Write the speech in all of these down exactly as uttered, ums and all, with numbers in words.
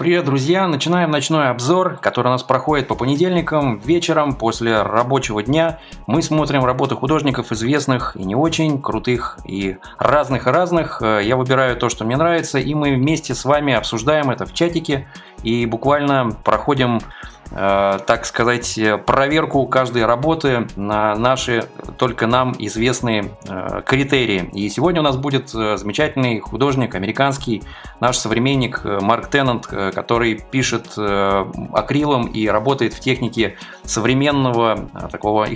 Привет, друзья! Начинаем ночной обзор, который у нас проходит по понедельникам вечером после рабочего дня. Мы смотрим работы художников известных и не очень, крутых и разных-разных. Я выбираю то, что мне нравится, и мы вместе с вами обсуждаем это в чатике и буквально проходим, так сказать, проверку каждой работы на наши только нам известные критерии. И сегодня у нас будет замечательный художник, американский, наш современник Марк Теннант, который пишет акрилом и работает в технике современного такого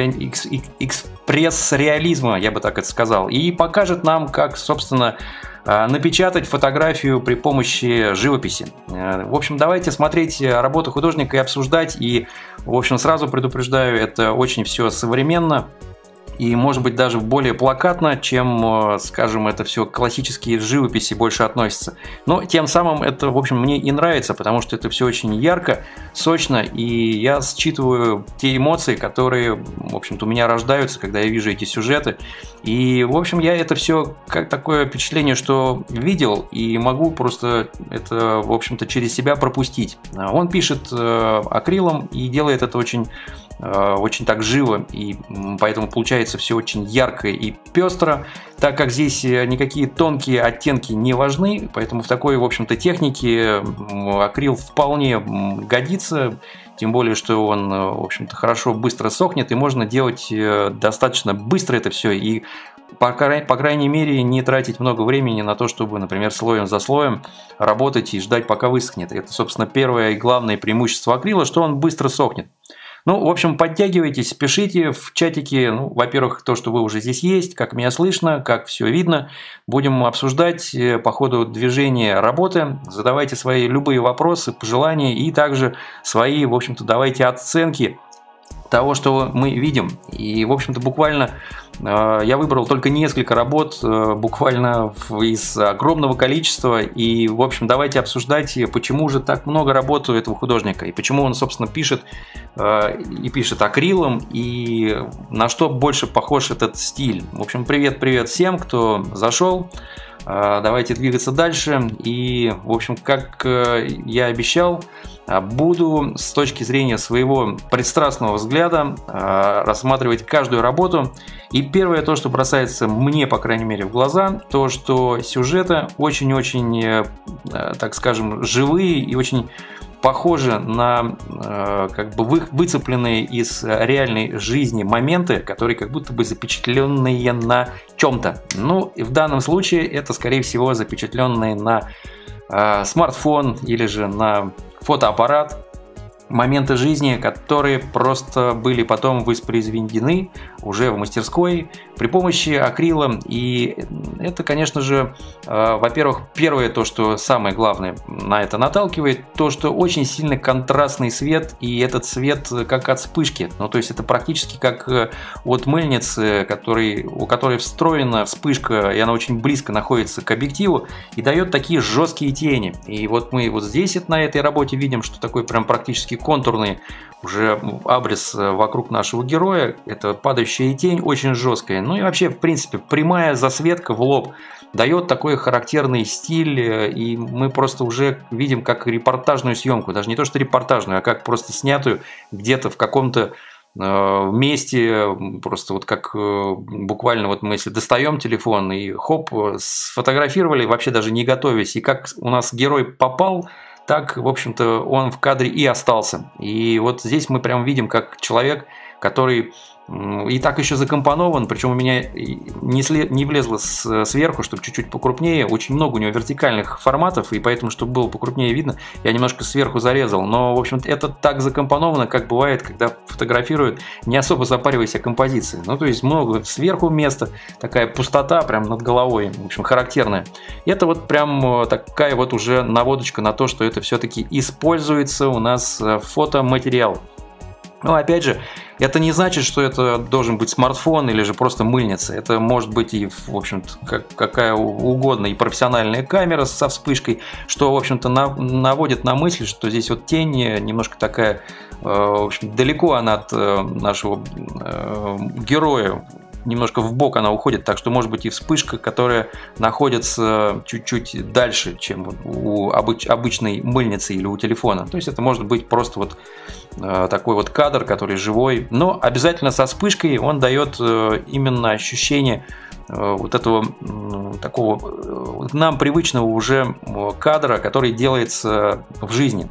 экспресс-реализма, я бы так это сказал, и покажет нам, как, собственно, напечатать фотографию при помощи живописи. В общем, давайте смотреть работу художника и обсуждать. И, в общем, сразу предупреждаю, это очень все современно и, может быть, даже более плакатно, чем, скажем, это все к классической живописи больше относится. Но тем самым это, в общем, мне и нравится, потому что это все очень ярко, сочно, и я считываю те эмоции, которые, в общем-то, у меня рождаются, когда я вижу эти сюжеты. И, в общем, я это все как такое впечатление, что видел, и могу просто это, в общем-то, через себя пропустить. Он пишет акрилом и делает это очень очень так живо, и поэтому получается все очень ярко и пестро, так как здесь никакие тонкие оттенки не важны, поэтому в такой, в общем-то, технике акрил вполне годится, тем более, что он, в общем-то, хорошо быстро сохнет, и можно делать достаточно быстро это все, и по, по крайней мере не тратить много времени на то, чтобы, например, слоем за слоем работать и ждать, пока высохнет. Это, собственно, первое и главное преимущество акрила, что он быстро сохнет. Ну, в общем, подтягивайтесь, пишите в чатике, ну, во-первых, то, что вы уже здесь есть, как меня слышно, как все видно. Будем обсуждать по ходу движения работы, задавайте свои любые вопросы, пожелания и также свои, в общем-то, давайте оценки того, что мы видим. И, в общем-то, буквально я выбрал только несколько работ, буквально из огромного количества. И, в общем, давайте обсуждать, почему же так много работ у этого художника. И почему он, собственно, пишет и пишет акрилом. И на что больше похож этот стиль. В общем, привет-привет всем, кто зашел. Давайте двигаться дальше. И, в общем, как я обещал, буду с точки зрения своего пристрастного взгляда рассматривать каждую работу. И первое, то, что бросается мне, по крайней мере, в глаза, то, что сюжеты очень-очень, так скажем, живые и очень похожи на как бы выцепленные из реальной жизни моменты, которые как будто бы запечатленные на чем-то. Ну, и в данном случае это, скорее всего, запечатленные на смартфон или же на фотоаппарат моменты жизни, которые просто были потом воспроизведены уже в мастерской при помощи акрила. И это, конечно же, во-первых, первое, то, что самое главное на это наталкивает, то, что очень сильно контрастный свет, и этот свет как от вспышки. Ну, то есть это практически как от мыльницы, который, у которой встроена вспышка, и она очень близко находится к объективу, и дает такие жесткие тени. И вот мы вот здесь на этой работе видим, что такой прям практически контурный уже абрис вокруг нашего героя. Это падающая тень очень жесткая. Ну и вообще, в принципе, прямая засветка в лоб дает такой характерный стиль. И мы просто уже видим как репортажную съемку. Даже не то, что репортажную, а как просто снятую где-то в каком-то месте, просто вот как буквально вот мы если достаем телефон и хоп, сфотографировали, вообще даже не готовясь. И как у нас герой попал, так, в общем-то, он в кадре и остался. И вот здесь мы прям видим, как человек, который и так еще закомпонован, причем у меня не, след, не влезло с, сверху, чтобы чуть-чуть покрупнее. Очень много у него вертикальных форматов, и поэтому, чтобы было покрупнее видно, я немножко сверху зарезал. Но, в общем-то, это так закомпоновано, как бывает, когда фотографируют, не особо запариваясь о композиции. Ну, то есть много сверху места, такая пустота прям над головой, в общем, характерная. И это вот прям такая вот уже наводочка на то, что это все-таки используется у нас фотоматериал. Но опять же, это не значит, что это должен быть смартфон или же просто мыльница. Это может быть и, в общем-то, как, какая угодно и профессиональная камера со вспышкой, что, в общем-то, на, наводит на мысль, что здесь вот тень немножко такая, э, в общем, далеко она от э, нашего э, героя. немножко в бок она уходит, так что может быть и вспышка, которая находится чуть-чуть дальше, чем у обыч, обычной мыльницы или у телефона. То есть это может быть просто вот э, такой вот кадр, который живой, но обязательно со вспышкой он дает э, именно ощущение э, вот этого э, такого э, нам привычного уже кадра, который делается в жизни.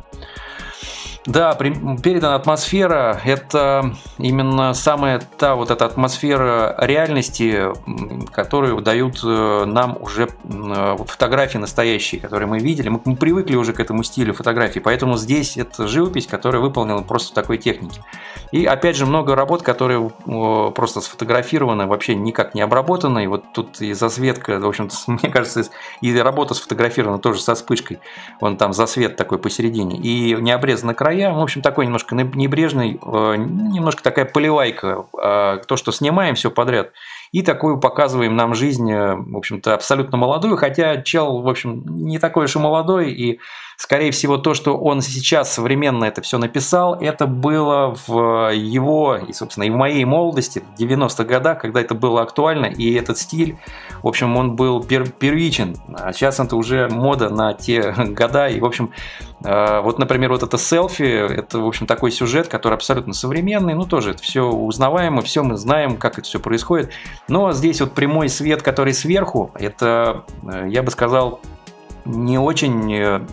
Да, передана атмосфера – это именно самая та вот эта атмосфера реальности, которую дают нам уже фотографии настоящие, которые мы видели. Мы привыкли уже к этому стилю фотографий, поэтому здесь это живопись, которая выполнена просто в такой технике. И опять же много работ, которые просто сфотографированы, вообще никак не обработаны. И вот тут и засветка, в общем-то, мне кажется, и работа сфотографирована тоже со вспышкой. Вон там засвет такой посередине. И не обрезаны края. В общем, такой немножко небрежный, немножко такая поливайка. То, что снимаем все подряд. И такую показываем нам жизнь, в общем-то, абсолютно молодую. Хотя чел, в общем, не такой уж и молодой. И, скорее всего, то, что он сейчас современно это все написал, это было в его, и, собственно, и в моей молодости, в девяностых годах, когда это было актуально. И этот стиль, в общем, он был пер первичен. А сейчас это уже мода на те года. И, в общем, вот, например, вот это селфи, это, в общем, такой сюжет, который абсолютно современный. Ну, тоже это все узнаваемо, все мы знаем, как это все происходит. Но здесь вот прямой свет, который сверху, это, я бы сказал, не очень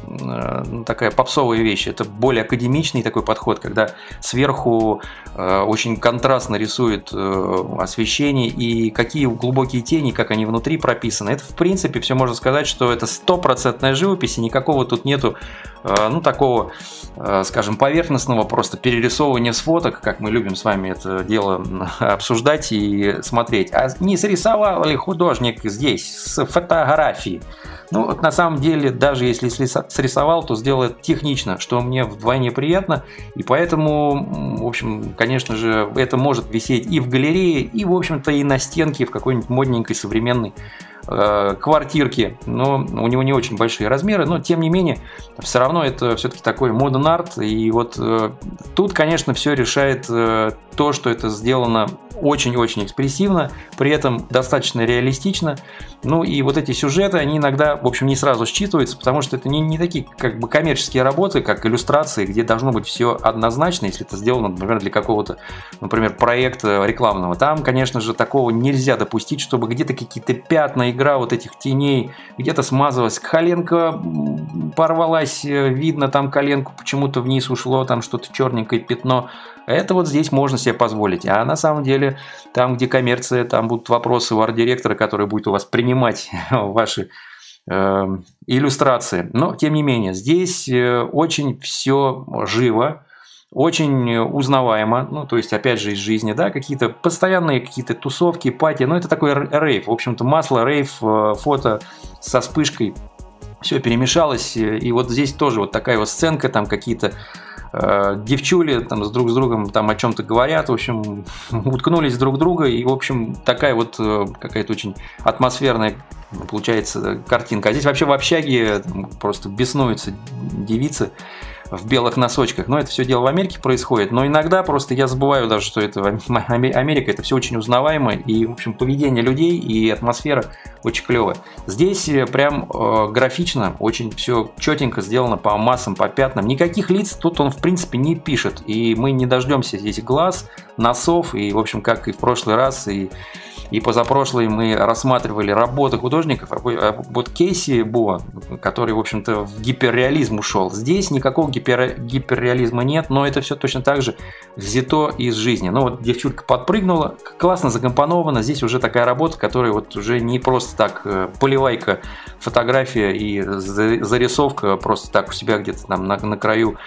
э, такая попсовая вещь, это более академичный такой подход, когда сверху э, очень контрастно рисует э, освещение и какие глубокие тени, как они внутри прописаны. Это в принципе все можно сказать, что это стопроцентная живопись, и никакого тут нету э, ну такого, э, скажем, поверхностного просто перерисовывания с фоток, как мы любим с вами это дело обсуждать и смотреть. А не срисовал ли художник здесь с фотографии? Ну, вот на самом деле, даже если срисовал, то сделает технично, что мне вдвойне приятно. И поэтому, в общем, конечно же, это может висеть и в галерее, и, в общем-то, и на стенке в какой-нибудь модненькой современной э, квартирке. Но у него не очень большие размеры, но, тем не менее, все равно это все-таки такой модерн арт. И вот э, тут, конечно, все решает э, то, что это сделано очень-очень экспрессивно, при этом достаточно реалистично. Ну и вот эти сюжеты, они иногда, в общем, не сразу считываются, потому что это не, не такие как бы коммерческие работы, как иллюстрации, где должно быть все однозначно, если это сделано, например, для какого-то, например, проекта рекламного. Там, конечно же, такого нельзя допустить, чтобы где-то какие-то пятна, игра вот этих теней, где-то смазалась коленка, порвалась, видно там коленку, почему-то вниз ушло, там что-то черненькое пятно. Это вот здесь можно себе позволить. А на самом деле, там, где коммерция, там будут вопросы у арт-директора, который будет у вас принимать ваши э, иллюстрации. Но, тем не менее, здесь очень все живо, очень узнаваемо. Ну, то есть, опять же, из жизни, да, какие-то постоянные какие-то тусовки, пати. Ну, это такой рейв. В общем-то, масло, рейв, фото со вспышкой. Все перемешалось. И вот здесь тоже вот такая вот сценка, там какие-то девчули там с друг с другом там о чем-то говорят, в общем, уткнулись друг в друга, и, в общем, такая вот какая-то очень атмосферная получается картинка. А здесь вообще в общаге просто беснуются девицы в белых носочках. Но это все дело в Америке происходит. Но иногда просто я забываю даже, что это Америка. Это все очень узнаваемо. И, в общем, поведение людей и атмосфера очень клевая. Здесь прям э, графично, очень все четенько сделано по массам, по пятнам. Никаких лиц тут он, в принципе, не пишет. И мы не дождемся здесь глаз, носов. И, в общем, как и в прошлый раз, и И позапрошлый мы рассматривали работы художников, вот Кейси Бо, который, в общем-то, в гиперреализм ушел. Здесь никакого гипер, гиперреализма нет, но это все точно так же взято из жизни. Ну вот девчулька подпрыгнула, классно закомпонована. Здесь уже такая работа, которая вот уже не просто так поливайка, фотография и зарисовка просто так у себя где-то там на, на краю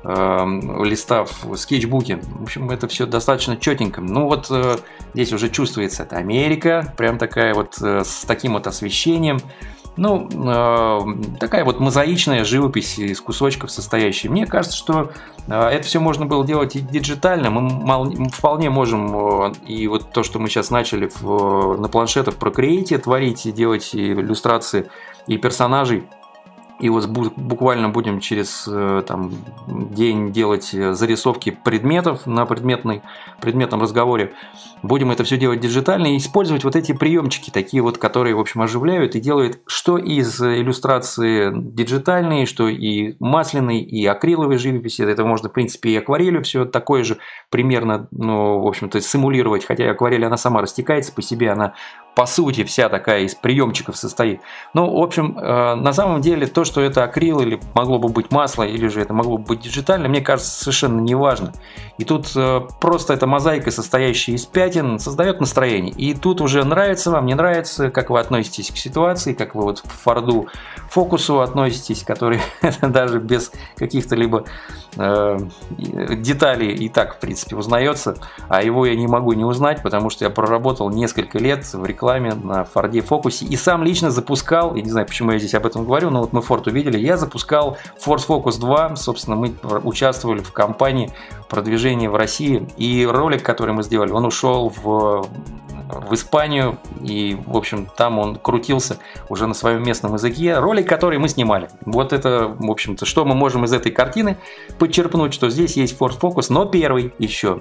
э, листа в скетчбуке. В общем, это все достаточно четенько. Ну вот э, здесь уже чувствуется это Америка, прям такая вот э, с таким вот освещением. Ну, э, такая вот мозаичная живопись из кусочков состоящая. Мне кажется, что э, это все можно было делать и диджитально. Мы, мал, мы вполне можем э, и вот то, что мы сейчас начали в, на планшетах в Procreate творить и делать и иллюстрации и персонажей И вот буквально будем через там, день делать зарисовки предметов на предметной, предметном разговоре. Будем это все делать диджитально и использовать вот эти приемчики, такие вот, которые, в общем, оживляют и делают что из иллюстрации диджитальные, что и масляной, и акриловой живописи. Это можно, в принципе, и акварелью все такое же примерно, ну, в общем-то, симулировать. Хотя акварель, она сама растекается по себе, она по сути вся такая из приемчиков состоит. Ну, в общем, на самом деле то, что это акрил или могло бы быть масло, или же это могло бы быть диджитально, мне кажется, совершенно не важно. И тут просто эта мозаика, состоящая из пятен, создает настроение. И тут уже нравится вам, не нравится, как вы относитесь к ситуации, как вы вот к Форду Фокусу относитесь, который даже без каких-то либо э, деталей и так, в принципе, узнается. А его я не могу не узнать, потому что я проработал несколько лет в рекламе на Форде Фокусе и сам лично запускал, я не знаю, почему я здесь об этом говорю, но вот мы Форд увидели, я запускал Ford Focus два, собственно, мы участвовали в кампании продвижения в России, и ролик, который мы сделали, он ушел в, в Испанию, и, в общем, там он крутился уже на своем местном языке. Ролик, который мы снимали. Вот это, в общем-то, что мы можем из этой картины подчерпнуть, что здесь есть Ford Focus, но первый еще.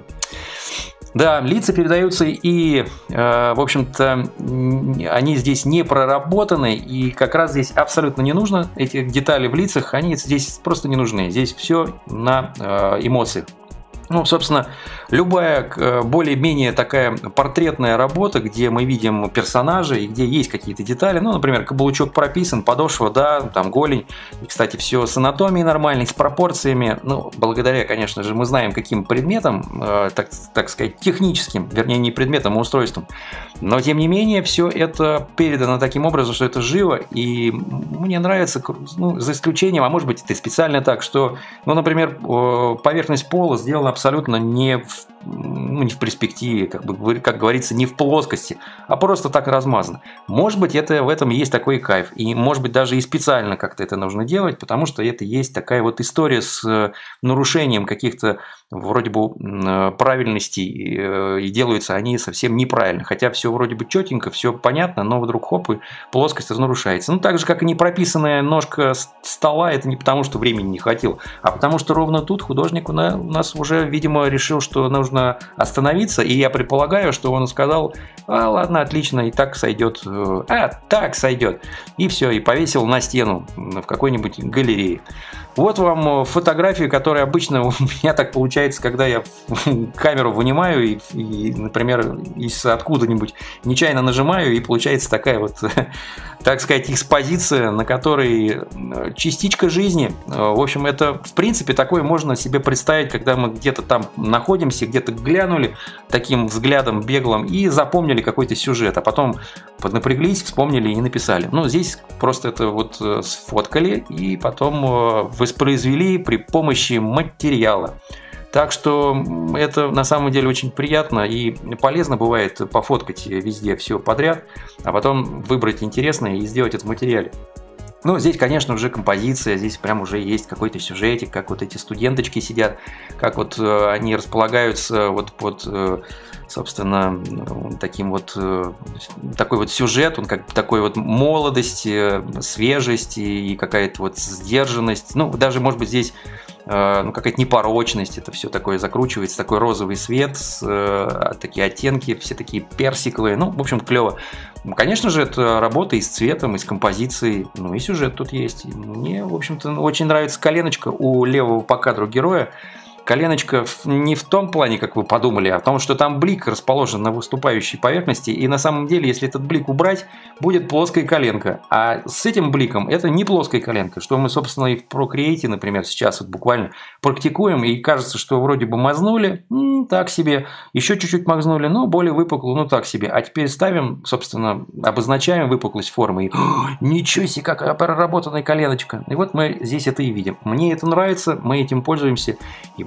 Да, лица передаются и, э, в общем-то, они здесь не проработаны, и как раз здесь абсолютно не нужно, эти детали в лицах, они здесь просто не нужны. Здесь все на э, эмоциях. Ну, собственно, любая более-менее такая портретная работа, где мы видим персонажей и где есть какие-то детали, ну, например, каблучок прописан, подошва, да, там голень, и, кстати, все с анатомией нормальной, с пропорциями, ну, благодаря, конечно же, мы знаем, каким предметом, э, так, так сказать, техническим, вернее, не предметом, а устройством, но, тем не менее, все это передано таким образом, что это живо, и мне нравится, ну, за исключением, а может быть, это специально так, что, ну, например, поверхность пола сделана абсолютно не в, ну, не в перспективе, как бы, как говорится, не в плоскости, а просто так размазано. Может быть, это, в этом есть такой кайф. И, может быть, даже и специально как-то это нужно делать, потому что это есть такая вот история с нарушением каких-то вроде бы правильностей, и делаются они совсем неправильно. Хотя все вроде бы четенько, все понятно, но вдруг хоп, и плоскость разрушается. Ну, так же, как и непрописанная ножка стола, это не потому, что времени не хватило, а потому что ровно тут художник у нас уже, видимо, решил, что нужно остановиться, и я предполагаю, что он сказал: а, ладно, отлично, и так сойдет, а, так сойдет, и все, и повесил на стену в какой-нибудь галерее. Вот вам фотографии, которые обычно у меня так получается, когда я камеру вынимаю и, и например, из откуда-нибудь нечаянно нажимаю, и получается такая вот, так сказать, экспозиция, на которой частичка жизни. В общем, это, в принципе, такое можно себе представить, когда мы где-то там находимся, где-то глянули таким взглядом беглым и запомнили какой-то сюжет, а потом поднапряглись, вспомнили и написали. Ну, здесь просто это вот сфоткали и потом воспроизвели при помощи материала. Так что это на самом деле очень приятно и полезно бывает пофоткать везде все подряд, а потом выбрать интересное и сделать это в материале. Ну, здесь, конечно, уже композиция, здесь прям уже есть какой-то сюжетик, как вот эти студенточки сидят, как вот э, они располагаются вот под, э, собственно, таким вот, э, такой вот сюжет, он как такой вот молодость, э, свежесть и какая-то вот сдержанность, ну, даже, может быть, здесь э, ну, какая-то непорочность, это все такое закручивается, такой розовый свет, с, э, такие оттенки, все такие персиковые, ну, в общем, клево. Конечно же, это работа и с цветом, и с композицией, ну и сюжет тут есть. Мне, в общем-то, очень нравится коленочка у левого по кадру героя. Коленочка не в том плане, как вы подумали, а в том, что там блик расположен на выступающей поверхности, и на самом деле, если этот блик убрать, будет плоская коленка. А с этим бликом это не плоская коленка, что мы, собственно, и в Procreate, например, сейчас вот буквально практикуем, и кажется, что вроде бы мазнули, м, так себе, еще чуть-чуть мазнули, но более выпукло, ну так себе. А теперь ставим, собственно, обозначаем выпуклость формы, и ничего себе, какая проработанная коленочка. И вот мы здесь это и видим. Мне это нравится, мы этим пользуемся, и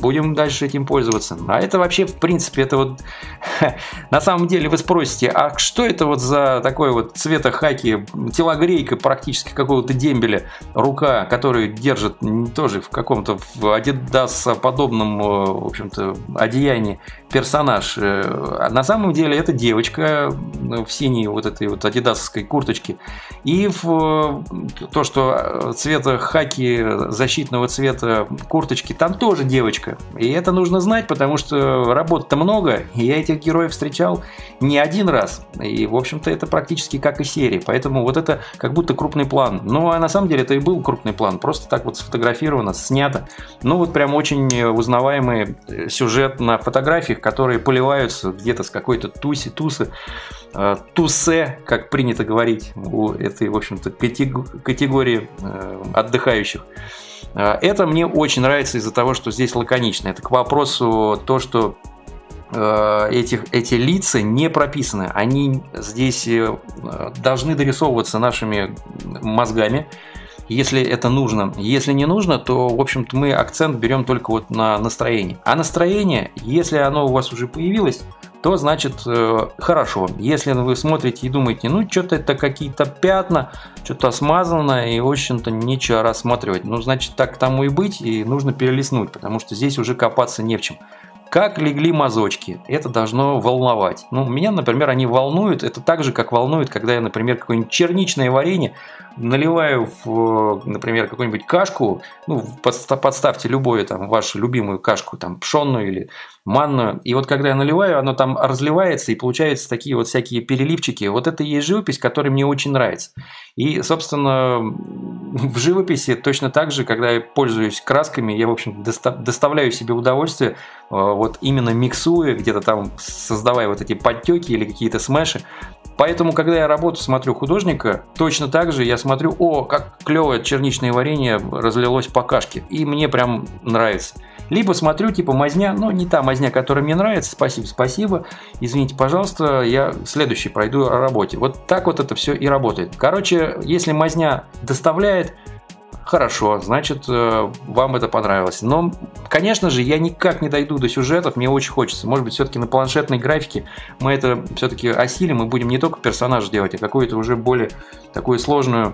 будем дальше этим пользоваться. А это вообще, в принципе, это вот на самом деле вы спросите, а что это вот за такой вот цвета хаки, телогрейка практически какого-то дембеля, рука, которую держит тоже в каком-то Adidas подобном, в общем-то, одеянии персонаж. На самом деле это девочка в синей вот этой вот адидасовской курточке. И в то, что цвета хаки, защитного цвета курточки, там тоже девочка. И это нужно знать, потому что работы-то много, и я этих героев встречал не один раз. И, в общем-то, это практически как и серия. Поэтому вот это как будто крупный план. Ну, а на самом деле это и был крупный план. Просто так вот сфотографировано, снято. Ну, вот прям очень узнаваемый сюжет на фотографиях, которые поливаются где-то с какой-то туси-тусы, тусе, как принято говорить у этой, в общем-то, категории отдыхающих. Это мне очень нравится из-за того, что здесь лаконично. Это к вопросу то, что Эти, эти лица не прописаны. Они здесь должны дорисовываться нашими мозгами, если это нужно. Если не нужно, то, в общем-то, мы акцент берем только вот на настроение. А настроение, если оно у вас уже появилось, то значит э, хорошо. Если вы смотрите и думаете, ну что-то это какие-то пятна, что-то смазано и, в общем-то, нечего рассматривать, ну значит так тому и быть, и нужно перелистнуть, потому что здесь уже копаться не в чем. Как легли мазочки, это должно волновать. Ну, меня, например, они волнуют. Это так же, как волнует, когда я, например, какое-нибудь черничное варенье наливаю в, например, какую-нибудь кашку. Ну, подставьте любую там вашу любимую кашку, там пшенную или манную. И вот когда я наливаю, оно там разливается и получаются такие вот всякие переливчики. Вот это и есть живопись, которая мне очень нравится. И, собственно, в живописи точно так же, когда я пользуюсь красками, я, в общем, доставляю себе удовольствие, вот именно миксуя, где-то там создавая вот эти подтеки или какие-то смеши. Поэтому, когда я работу смотрю художника, точно так же я смотрю, о, как клевое черничное варенье разлилось по кашке. И мне прям нравится. Либо смотрю, типа, мазня, ну, не та мазня, которая мне нравится, спасибо, спасибо, извините, пожалуйста, я следующий пройду о работе. Вот так вот это все и работает. Короче, если мазня доставляет, хорошо, значит, вам это понравилось. Но, конечно же, я никак не дойду до сюжетов, мне очень хочется. Может быть, все-таки на планшетной графике мы это все-таки осилим и будем не только персонажа делать, а какую-то уже более такую сложную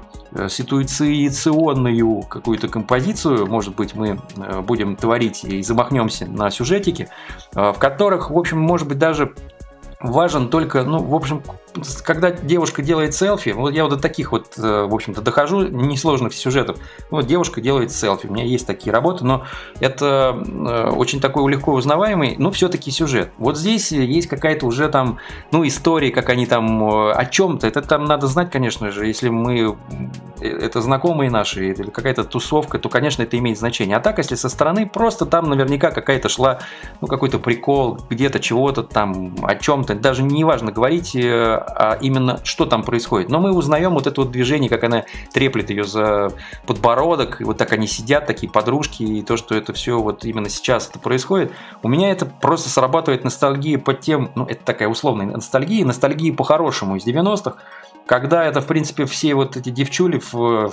ситуационную какую-то композицию, может быть, мы будем творить и замахнемся на сюжетики, в которых, в общем, может быть, даже важен только, ну, в общем, когда девушка делает селфи, вот я вот до таких вот, в общем-то, дохожу, несложных сюжетов. Вот девушка делает селфи, у меня есть такие работы, но это очень такой легко узнаваемый, но все-таки сюжет. Вот здесь есть какая-то уже там, ну, история, как они там о чем-то. Это там надо знать, конечно же, если мы, это знакомые наши, или какая-то тусовка, то, конечно, это имеет значение. А так, если со стороны, просто там наверняка какая-то шла, ну, какой-то прикол, где-то чего-то там, о чем-то, даже не важно говорить, а именно что там происходит. Но мы узнаем вот это вот движение, как она треплет ее за подбородок, и вот так они сидят, такие подружки, и то, что это все вот именно сейчас это происходит. У меня это просто срабатывает ностальгия по тем, ну, это такая условная ностальгия, ностальгия по-хорошему из девяностых, когда это, в принципе, все вот эти девчули в,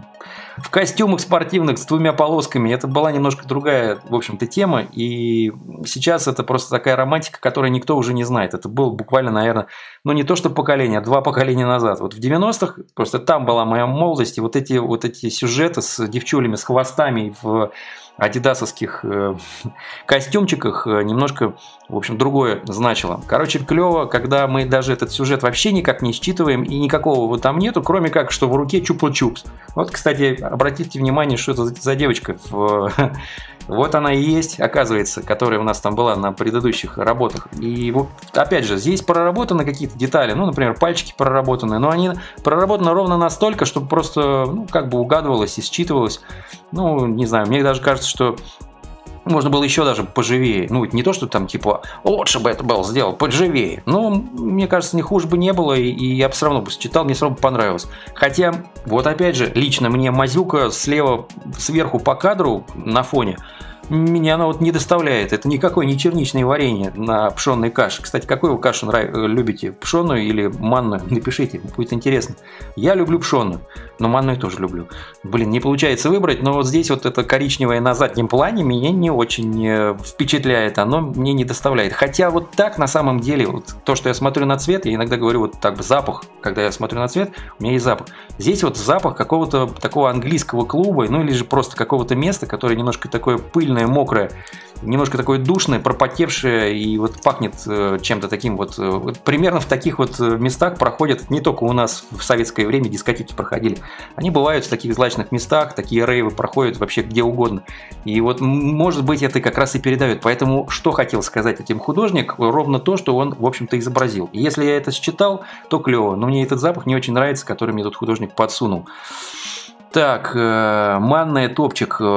в костюмах спортивных с двумя полосками, это была немножко другая, в общем-то, тема, и сейчас это просто такая романтика, которую никто уже не знает. Это было буквально, наверное, ну не то что поколение, а два поколения назад. Вот в девяностых просто там была моя молодость, и вот эти, вот эти сюжеты с девчулями, с хвостами в адидасовских э, костюмчиках немножко, в общем, другое значило. Короче, клево, когда мы даже этот сюжет вообще никак не считываем, и никакого вот там нету, кроме как, что в руке чупа-чупс. Вот, кстати, обратите внимание, что это за девочка. В... Вот она и есть, оказывается, которая у нас там была на предыдущих работах. И вот, опять же, здесь проработаны какие-то детали, ну, например, пальчики проработаны, но они проработаны ровно настолько, чтобы просто, ну, как бы угадывалось и считывалось. Ну, не знаю, мне даже кажется, что можно было еще даже поживее. Ну, не то, что там, типа, лучше бы это было сделал, поживее. Но, мне кажется, не хуже бы не было, и я бы все равно бы считал, мне все равно бы понравилось. Хотя, вот опять же, лично мне мазюка слева, сверху по кадру на фоне, меня она вот не доставляет. Это никакое не черничное варенье на пшенной каше. Кстати, какую вы кашу нрав... любите? Пшенную или манную? Напишите, будет интересно. Я люблю пшенную, но манную тоже люблю. Блин, не получается выбрать, но вот здесь вот это коричневое на заднем плане меня не очень впечатляет. Оно мне не доставляет. Хотя вот так на самом деле, вот то, что я смотрю на цвет, я иногда говорю вот так, запах, когда я смотрю на цвет, у меня есть запах. Здесь вот запах какого-то такого английского клуба, ну или же просто какого-то места, которое немножко такое пыльное, мокрое, немножко такое душное, пропотевшее и вот пахнет чем-то таким вот. Вот примерно в таких вот местах проходят, не только у нас в советское время дискотеки проходили. Они бывают в таких злачных местах, такие рейвы проходят вообще где угодно. И вот может быть это как раз и передает. Поэтому что хотел сказать этим художник? Ровно то, что он в общем-то изобразил. И если я это считал, то клево. Но мне этот запах не очень нравится, который мне тут художник подсунул. Так, э, манная топчик, э,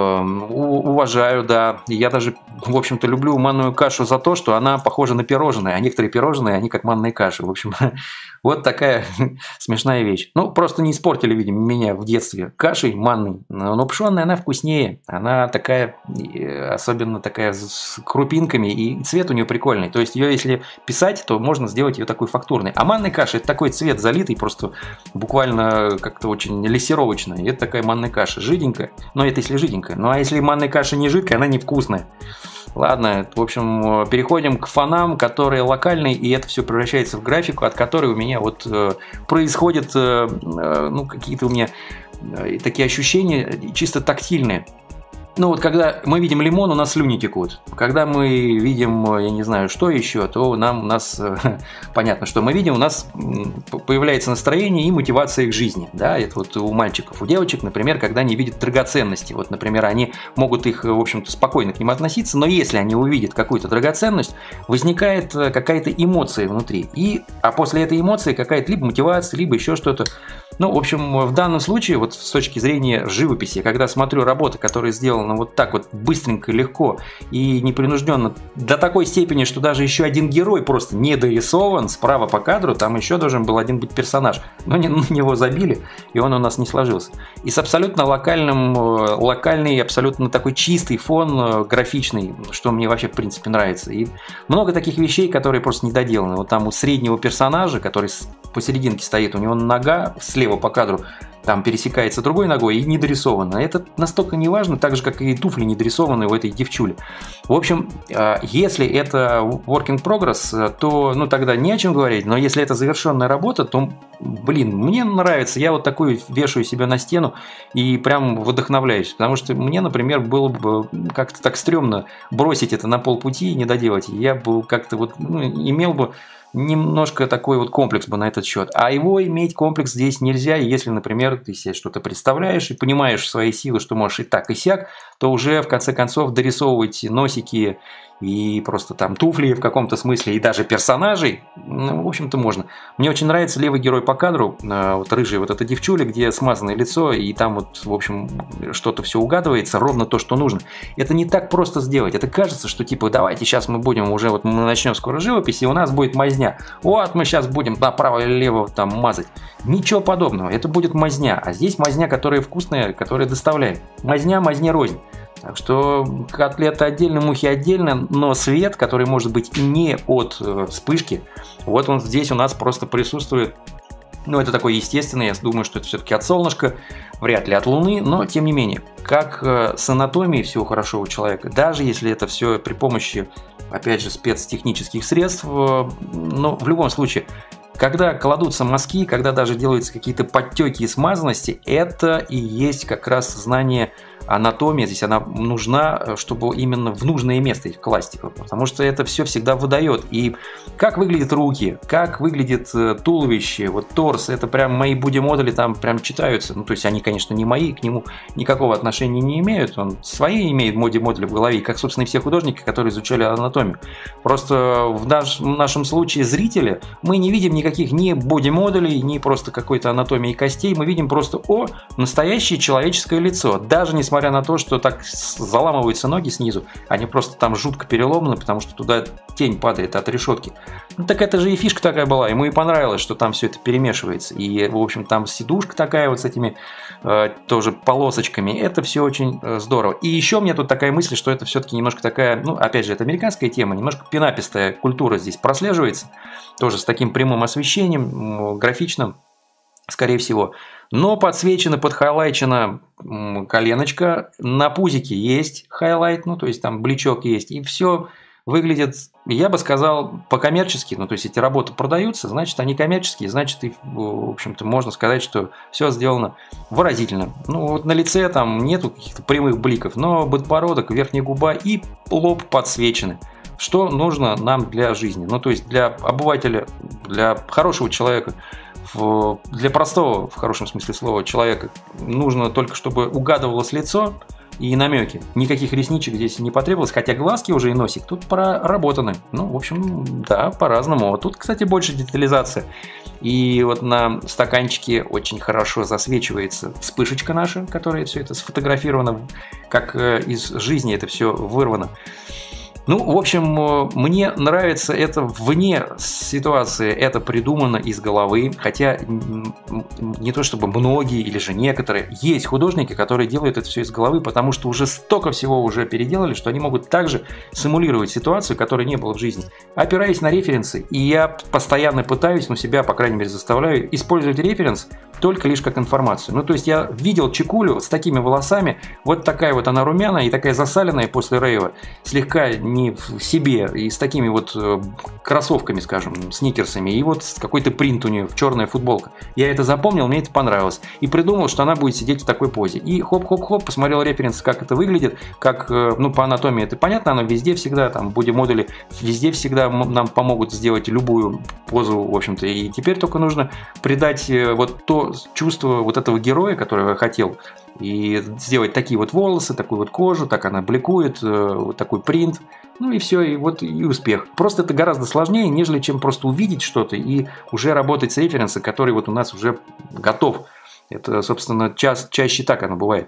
уважаю, да. Я даже, в общем-то, люблю манную кашу за то, что она похожа на пирожные, а некоторые пирожные, они как манные каши. В общем, вот такая смешная вещь. Ну, просто не испортили, видимо, меня в детстве кашей манной. Но пшенная, она вкуснее. Она такая, особенно такая с крупинками, и цвет у нее прикольный. То есть ее, если писать, то можно сделать ее такой фактурной. А манная каша – это такой цвет залитый, просто буквально как-то очень лессировочный. Это такая манная каша, жиденькая. Но это если жиденькая. Ну, а если манная каша не жидкая, она невкусная. Ладно, в общем, переходим к фонам, которые локальные, и это все превращается в графику, от которой у меня вот э, происходят э, ну, какие-то у меня э, такие ощущения чисто тактильные. Ну вот когда мы видим лимон, у нас слюни текут. Когда мы видим, я не знаю, что еще, то нам у нас понятно, что мы видим, у нас появляется настроение и мотивация к жизни. Да, это вот у мальчиков, у девочек, например, когда они видят драгоценности. Вот, например, они могут их, в общем-то, спокойно к ним относиться, но если они увидят какую-то драгоценность, возникает какая-то эмоция внутри. И, а после этой эмоции какая-то либо мотивация, либо еще что-то. Ну, в общем, в данном случае, вот с точки зрения живописи, когда смотрю работы, которые сделаны вот так вот быстренько, легко и непринужденно, до такой степени, что даже еще один герой просто не дорисован, справа по кадру, там еще должен был один быть персонаж, но на него забили, и он у нас не сложился. И с абсолютно локальным, локальный, абсолютно такой чистый фон, графичный, что мне вообще, в принципе, нравится. И много таких вещей, которые просто не доделаны. Вот там у среднего персонажа, который посерединке стоит, у него нога слева по кадру там пересекается другой ногой и не дорисовано. Это настолько не важно, так же, как и туфли не дорисованы у этой девчули. В общем, если это work in progress, то ну, тогда не о чем говорить, но если это завершенная работа, то, блин, мне нравится. Я вот такую вешаю себя на стену и прям вдохновляюсь, потому что мне, например, было бы как-то так стрёмно бросить это на полпути и не доделать. Я бы как-то вот ну, имел бы немножко такой вот комплекс бы на этот счет. А его иметь комплекс здесь нельзя, если, например, ты себе что-то представляешь и понимаешь свои силы, что можешь и так, и сяк, то уже в конце концов дорисовывать носики и просто там туфли в каком-то смысле, и даже персонажей, ну, в общем-то, можно. Мне очень нравится левый герой по кадру, вот рыжий, вот эта девчуля, где смазанное лицо, и там вот, в общем, что-то все угадывается, ровно то, что нужно. Это не так просто сделать. Это кажется, что типа, давайте сейчас мы будем уже, вот мы начнем скоро живопись, и у нас будет мазня. Вот мы сейчас будем направо или лево там мазать. Ничего подобного. Это будет мазня. А здесь мазня, которая вкусная, которая доставляет. Мазня, мазня рознь. Так что котлеты отдельно, мухи отдельно, но свет, который может быть не от э, вспышки, вот он здесь у нас просто присутствует. Ну, это такой естественный, я думаю, что это все-таки от солнышка, вряд ли от луны, но тем не менее. Как э, с анатомией все хорошо у человека, даже если это все при помощи, опять же, спецтехнических средств, э, но в любом случае, когда кладутся мазки, когда даже делаются какие-то подтеки и смазанности, это и есть как раз знание анатомии. Здесь она нужна, чтобы именно в нужное место их класть, потому что это все всегда выдает. И как выглядят руки, как выглядит туловище, вот торс, это прям мои боди-модели там прям читаются. Ну, то есть они, конечно, не мои, к нему никакого отношения не имеют. Он свои имеет боди-модели в голове, как, собственно, и все художники, которые изучали анатомию. Просто в, наш, в нашем случае зрители, мы не видим никаких ни боди-моделей, ни просто какой-то анатомии костей. Мы видим просто, о, настоящее человеческое лицо. Даже несмотря несмотря на то, что так заламываются ноги снизу, они просто там жутко переломаны, потому что туда тень падает от решетки. Ну так это же и фишка такая была, ему и понравилось, что там все это перемешивается. И, в общем, там сидушка такая вот с этими э, тоже полосочками, это все очень э, здорово. И еще у меня тут такая мысль, что это все-таки немножко такая, ну, опять же, это американская тема, немножко пенапистая культура здесь прослеживается, тоже с таким прямым освещением, графичным, скорее всего. Но подсвечено, подхайлайчено коленочка, на пузике есть хайлайт, ну, то есть там бличок есть, и все выглядит, я бы сказал, по-коммерчески. Ну, то есть эти работы продаются, значит, они коммерческие, значит, и, в общем-то, можно сказать, что все сделано выразительно. Ну, вот на лице там нету каких-то прямых бликов, но подбородок, верхняя губа и лоб подсвечены. Что нужно нам для жизни? Ну, то есть для обывателя, для хорошего человека, для простого, в хорошем смысле слова, человека нужно только, чтобы угадывалось лицо и намеки. Никаких ресничек здесь не потребовалось, хотя глазки уже и носик тут проработаны. Ну, в общем, да, по-разному. Вот тут, кстати, больше детализация. И вот на стаканчике очень хорошо засвечивается вспышечка наша, которая все это сфотографировано, как из жизни это все вырвано. Ну, в общем, мне нравится это вне ситуации, это придумано из головы, хотя не то чтобы многие или же некоторые, есть художники, которые делают это все из головы, потому что уже столько всего уже переделали, что они могут также симулировать ситуацию, которой не было в жизни, опираясь на референсы. И я постоянно пытаюсь, ну, себя, по крайней мере, заставляю использовать референс только лишь как информацию. Ну, то есть я видел чекулю с такими волосами, вот такая вот она румяная и такая засаленная после рейва, слегка не в себе, и с такими вот кроссовками, скажем, сникерсами, и вот какой-то принт у нее, в черная футболка. Я это запомнил, мне это понравилось. И придумал, что она будет сидеть в такой позе. И хоп-хоп-хоп, посмотрел референс, как это выглядит, как, ну, по анатомии это понятно, она везде всегда, там, боди-модули везде всегда нам помогут сделать любую позу, в общем-то. И теперь только нужно придать вот то чувство вот этого героя, которого я хотел, и сделать такие вот волосы, такую вот кожу, так она бликует, вот такой принт. Ну и все, и вот и успех. Просто это гораздо сложнее, нежели чем просто увидеть что-то и уже работать с референсом, который вот у нас уже готов. Это, собственно, ча чаще так оно бывает.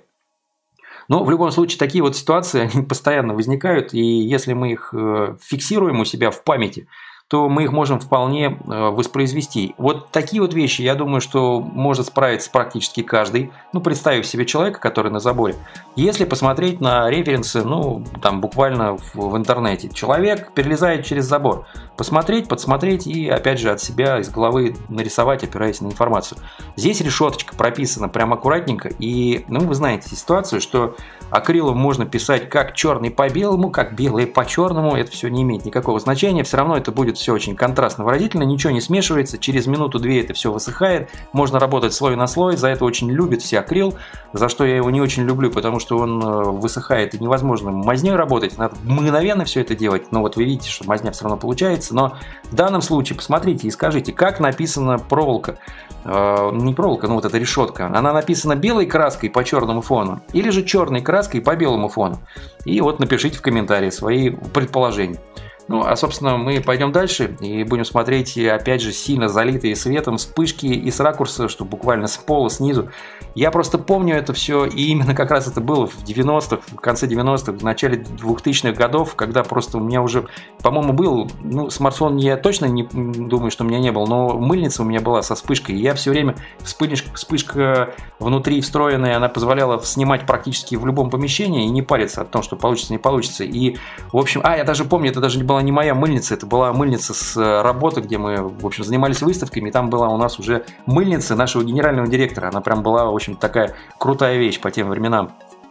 Но в любом случае такие вот ситуации, они постоянно возникают, и если мы их фиксируем у себя в памяти, то мы их можем вполне воспроизвести. Вот такие вот вещи, я думаю, что может справиться практически каждый, ну, представив себе человека, который на заборе. Если посмотреть на референсы, ну, там, буквально в, в интернете, человек перелезает через забор, посмотреть, подсмотреть и, опять же, от себя из головы нарисовать, опираясь на информацию. Здесь решеточка прописана прям аккуратненько, и, ну, вы знаете ситуацию, что акрилом можно писать как черный по белому, как белый по черному, это все не имеет никакого значения, все равно это будет все очень контрастно, выразительно, ничего не смешивается, через минуту-две это все высыхает, можно работать слой на слой, за это очень любит все акрил, за что я его не очень люблю, потому что он высыхает и невозможно мазнёй работать, надо мгновенно все это делать, но вот вы видите, что мазня все равно получается, но в данном случае посмотрите и скажите, как написана проволока, э, не проволока, но вот эта решетка, она написана белой краской по черному фону или же черной краской по белому фону, и вот напишите в комментарии свои предположения. Ну, а, собственно, мы пойдем дальше и будем смотреть, опять же, сильно залитые светом вспышки и с ракурса, что буквально с пола, снизу. Я просто помню это все, и именно как раз это было в девяностых, в конце девяностых, в начале двухтысячных годов, когда просто у меня уже, по-моему, был, ну, смартфон я точно не думаю, что у меня не был, но мыльница у меня была со вспышкой, и я все время, вспышка, вспышка внутри встроенная, она позволяла снимать практически в любом помещении и не париться о том, что получится, не получится. И, в общем, а, я даже помню, это даже не было не моя мыльница, это была мыльница с работы, где мы, в общем, занимались выставками, и там была у нас уже мыльница нашего генерального директора. Она прям была, в общем, такая крутая вещь по тем временам.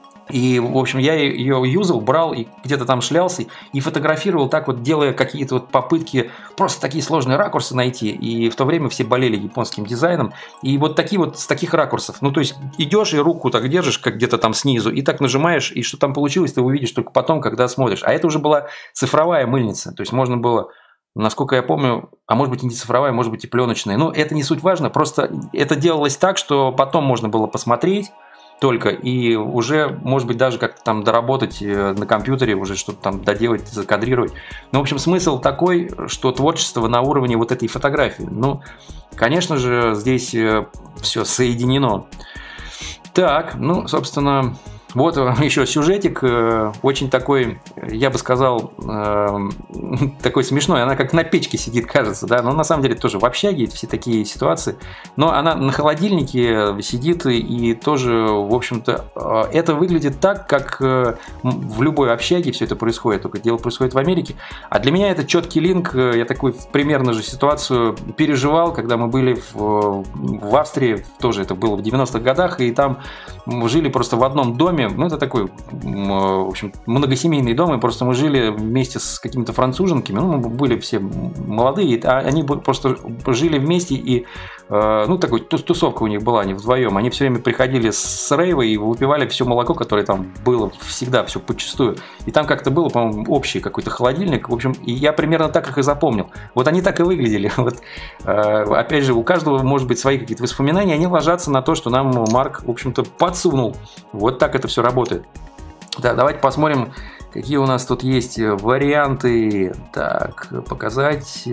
И, в общем, я ее юзал, брал и где-то там шлялся и фотографировал так вот, делая какие-то вот попытки просто такие сложные ракурсы найти. И в то время все болели японским дизайном. И вот такие вот с таких ракурсов. Ну, то есть идешь и руку так держишь, как где-то там снизу, и так нажимаешь, и что там получилось, ты увидишь только потом, когда смотришь. А это уже была цифровая мыльница. То есть можно было, насколько я помню, а может быть и не цифровая, может быть и пленочная. Но это не суть важно. Просто это делалось так, что потом можно было посмотреть только, и уже, может быть, даже как-то там доработать на компьютере, уже что-то там доделать, закадрировать. Ну, в общем, смысл такой, что творчество на уровне вот этой фотографии. Ну, конечно же, здесь все соединено. Так, ну, собственно, Вот еще сюжетик, очень такой, я бы сказал, такой смешной. Она как на печке сидит, кажется, да, но на самом деле тоже в общаге все такие ситуации. Но она на холодильнике сидит, и тоже, в общем-то, это выглядит так, как в любой общаге все это происходит, только дело происходит в Америке. А для меня это четкий линк, я такую примерно же ситуацию переживал, когда мы были в, в Австрии, тоже это было в девяностых годах, и там жили просто в одном доме. Ну, это такой, в общем, многосемейный дом, и просто мы жили вместе с какими-то француженками, ну, мы были все молодые, а они просто жили вместе, и, ну, такой тусовка у них была, они вдвоем, они все время приходили с рейва и выпивали все молоко, которое там было всегда, все подчистую, и там как-то было, по-моему, общий какой-то холодильник, в общем, и я примерно так их и запомнил. Вот они так и выглядели, вот, опять же, у каждого, может быть, свои какие-то воспоминания, они ложатся на то, что нам Марк, в общем-то, подсунул. Вот так это все работает. Да, давайте посмотрим, какие у нас тут есть варианты. Так, показать.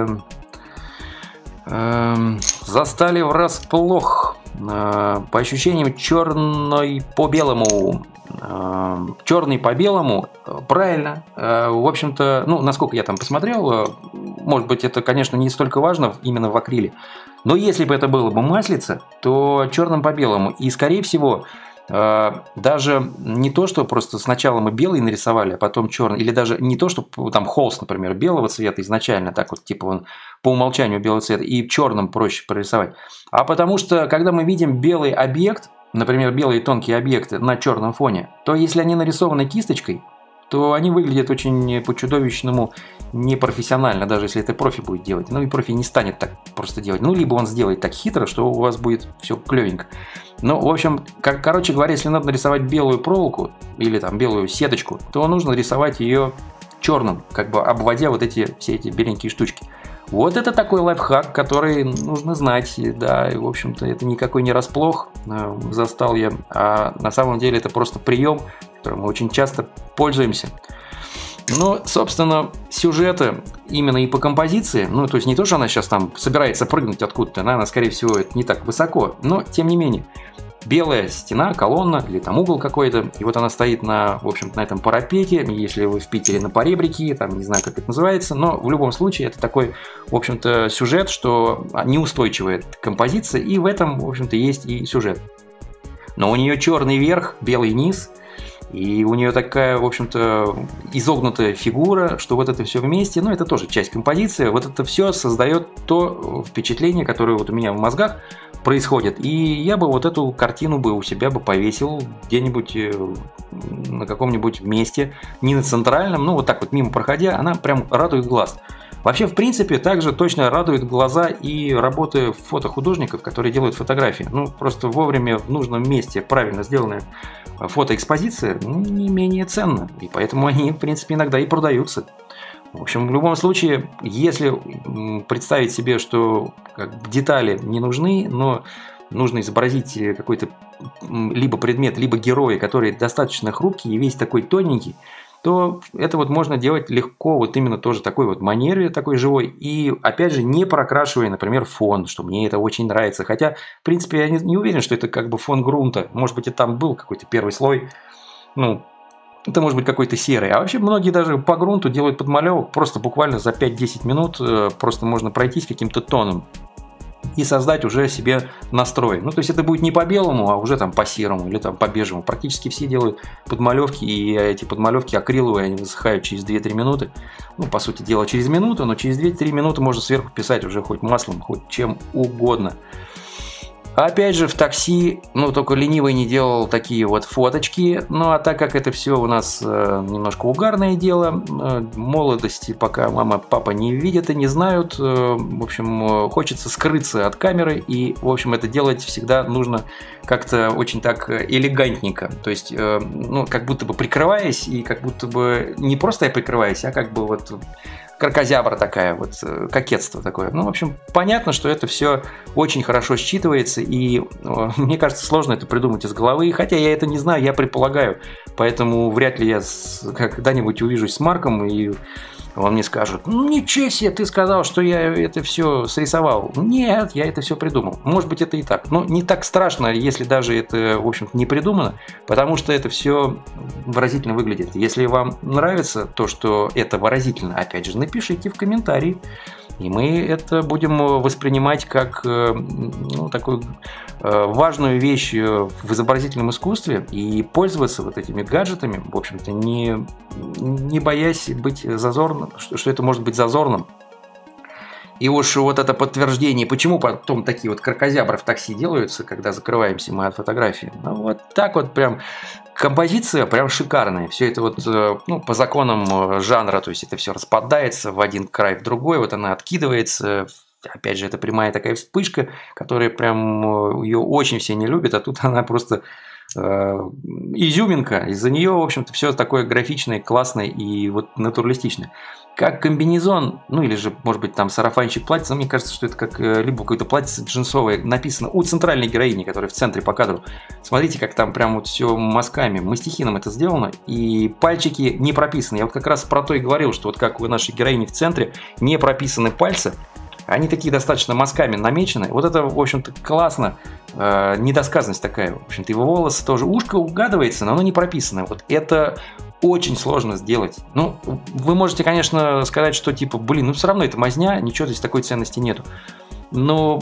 Застали врасплох. По ощущениям, черный по белому. Черный по белому, правильно. В общем-то, ну, насколько я там посмотрел, может быть, это, конечно, не столько важно именно в акриле. Но если бы это было бы маслице, то черным по белому. И, скорее всего, даже не то, что просто сначала мы белый нарисовали, а потом черный, или даже не то, что там холст, например, белого цвета изначально, так вот, типа он по умолчанию белый цвет, и черным проще прорисовать. А потому что, когда мы видим белый объект, например, белые тонкие объекты на черном фоне, то если они нарисованы кисточкой, то они выглядят очень по-чудовищному непрофессионально, даже если это профи будет делать. Ну и профи не станет так просто делать. Ну, либо он сделает так хитро, что у вас будет все клевенько. Ну, в общем, как, короче говоря, если надо нарисовать белую проволоку или там белую сеточку, то нужно рисовать ее черным, как бы обводя вот эти все эти беленькие штучки. Вот это такой лайфхак, который нужно знать, да, и, в общем-то, это никакой не расплох, застал я, а на самом деле это просто прием, которым мы очень часто пользуемся. Ну, собственно, сюжеты именно и по композиции, ну, то есть не то, что она сейчас там собирается прыгнуть откуда-то, она, скорее всего, это не так высоко, но, тем не менее, белая стена, колонна или там угол какой-то, и вот она стоит на, в общем, на этом парапете, если вы в Питере на поребрике, там не знаю, как это называется, но в любом случае это такой, в общем-то, сюжет, что неустойчивая композиция, и в этом, в общем-то, есть и сюжет. Но у нее черный верх, белый низ, и у нее такая, в общем-то, изогнутая фигура, что вот это все вместе, ну, это тоже часть композиции, вот это все создает то впечатление, которое вот у меня в мозгах происходит. И я бы вот эту картину бы у себя бы повесил где-нибудь на каком-нибудь месте, не на центральном, ну, вот так вот мимо проходя, она прям радует глаз. Вообще, в принципе, также точно радует глаза и работы фотохудожников, которые делают фотографии. Ну, просто вовремя в нужном месте правильно сделанная фотоэкспозиция, ну, не менее ценна. И поэтому они, в принципе, иногда и продаются. В общем, в любом случае, если представить себе, что как, детали не нужны, но нужно изобразить какой-то либо предмет, либо героя, который достаточно хрупкий и весь такой тоненький, то это вот можно делать легко, вот именно тоже такой вот манере, такой живой, и опять же не прокрашивая, например, фон, что мне это очень нравится, хотя, в принципе, я не, не уверен, что это как бы фон грунта, может быть, и там был какой-то первый слой, ну, это может быть какой-то серый, а вообще многие даже по грунту делают подмалевок, просто буквально за пять-десять минут просто можно пройтись каким-то тоном и создать уже себе настрой. Ну, то есть это будет не по белому, а уже там по серому или там по бежевому. Практически все делают подмалевки, и эти подмалевки акриловые, они высыхают через две-три минуты. Ну, по сути дела, через минуту, но через две-три минуты можно сверху писать уже хоть маслом, хоть чем угодно. Опять же, в такси, ну, только ленивый не делал такие вот фоточки. Ну, а так как это все у нас э, немножко угарное дело, э, молодости пока мама, папа не видят и не знают, э, в общем, э, хочется скрыться от камеры, и, в общем, это делать всегда нужно как-то очень так элегантненько. То есть, э, ну, как будто бы прикрываясь, и как будто бы не просто я прикрываюсь, а как бы вот кракозябра такая, вот кокетство такое. Ну, в общем, понятно, что это все очень хорошо считывается, и мне кажется, сложно это придумать из головы, хотя я это не знаю, я предполагаю, поэтому вряд ли я когда-нибудь увижусь с Марком, и он мне скажет: ну, ничего себе, ты сказал, что я это все срисовал. Нет, я это все придумал. Может быть, это и так. Но не так страшно, если даже это, в общем-то, не придумано, потому что это все выразительно выглядит. Если вам нравится то, что это выразительно, опять же, напишите в комментарии. И мы это будем воспринимать как ну, такую важную вещь в изобразительном искусстве и пользоваться вот этими гаджетами, в общем-то, не, не боясь быть зазорным, что, что это может быть зазорным. И уж вот это подтверждение, почему потом такие вот кракозябры в такси делаются, когда закрываемся мы от фотографии. Ну, вот так вот прям композиция прям шикарная. Все это вот ну, по законам жанра, то есть это все распадается в один край, в другой, вот она откидывается. Опять же, это прямая такая вспышка, которая прям ее очень все не любят, а тут она просто э, изюминка. Из-за нее, в общем-то, все такое графичное, классное и вот натуралистичное. Как комбинезон, ну или же, может быть, там сарафанчик, платье, но мне кажется, что это как либо какое-то платье джинсовое, написано у центральной героини, которая в центре по кадру. Смотрите, как там прям вот все мазками, мастихином это сделано, и пальчики не прописаны. Я вот как раз про то и говорил, что вот как у нашей героини в центре не прописаны пальцы, они такие достаточно мазками намечены. Вот это, в общем-то, классно. Э, недосказанность такая. В общем-то, его волосы тоже. Ушко угадывается, но оно не прописано. Вот это очень сложно сделать. Ну, вы можете, конечно, сказать, что типа, блин, ну все равно это мазня, ничего здесь такой ценности нету. Но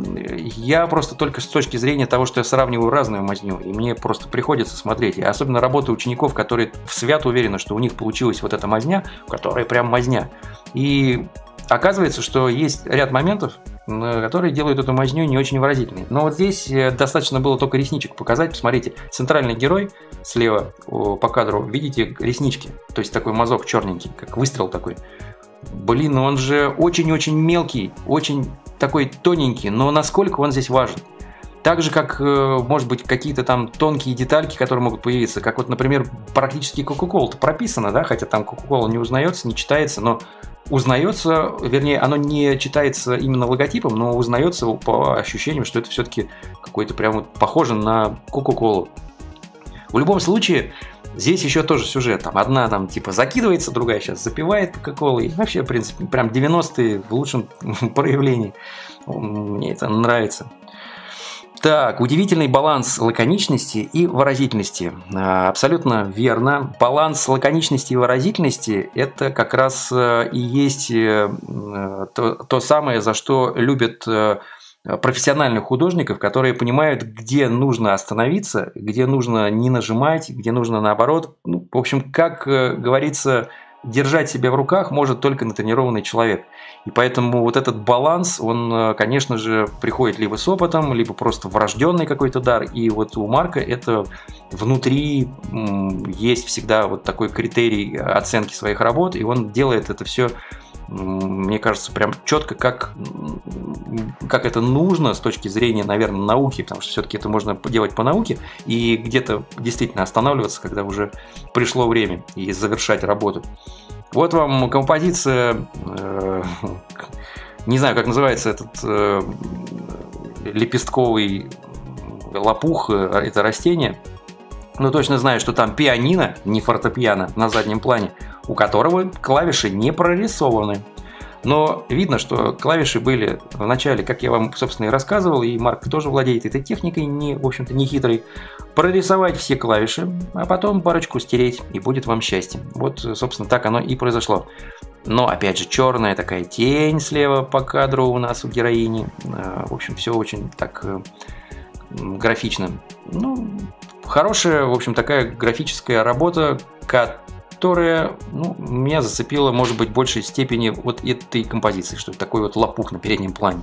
я просто только с точки зрения того, что я сравниваю разную мазню, и мне просто приходится смотреть. И особенно работы учеников, которые свято уверены, что у них получилась вот эта мазня, которая прям мазня. И оказывается, что есть ряд моментов, которые делают эту мазню не очень выразительной. Но вот здесь достаточно было только ресничек показать. Посмотрите, центральный герой слева по кадру, видите реснички, то есть такой мазок черненький, как выстрел такой. Блин, он же очень-очень мелкий, очень такой тоненький, но насколько он здесь важен. Так же, как, может быть, какие-то там тонкие детальки, которые могут появиться, как вот, например, практически Кока-Кола-то прописано, да, хотя там Кока-Кола не узнается, не читается, но узнается, вернее, оно не читается именно логотипом, но узнается по ощущениям, что это все-таки какой-то прям вот похоже на Кока-Колу. В любом случае, здесь еще тоже сюжет. Там одна там типа закидывается, другая сейчас запивает Кока-Колой. Вообще, в принципе, прям девяностые в лучшем проявлении. Мне это нравится. Так, удивительный баланс лаконичности и выразительности. Абсолютно верно. Баланс лаконичности и выразительности – это как раз и есть то, то самое, за что любят профессиональных художников, которые понимают, где нужно остановиться, где нужно не нажимать, где нужно наоборот. Ну, в общем, как говорится, держать себя в руках может только натренированный человек. И поэтому вот этот баланс, он, конечно же, приходит либо с опытом, либо просто врожденный какой-то дар. И вот у Марка это внутри есть всегда вот такой критерий оценки своих работ, и он делает это все, мне кажется, прям четко, как, как это нужно с точки зрения, наверное, науки, потому что все-таки это можно делать по науке, и где-то действительно останавливаться, когда уже пришло время, и завершать работу. Вот вам композиция, э, не знаю, как называется этот э, лепестковый лопух, это растение, но точно знаю, что там пианино, не фортепиано, на заднем плане, у которого клавиши не прорисованы. Но видно, что клавиши были в начале, как я вам, собственно, и рассказывал, и Марк тоже владеет этой техникой, не, в общем-то, не хитрой. Прорисовать все клавиши, а потом парочку стереть, и будет вам счастье. Вот, собственно, так оно и произошло. Но, опять же, черная такая тень слева по кадру у нас у героини. В общем, все очень так графично. Ну, хорошая, в общем, такая графическая работа, которая, ну, меня зацепила, может быть, в большей степени вот этой композиции, что это такой вот лопух на переднем плане.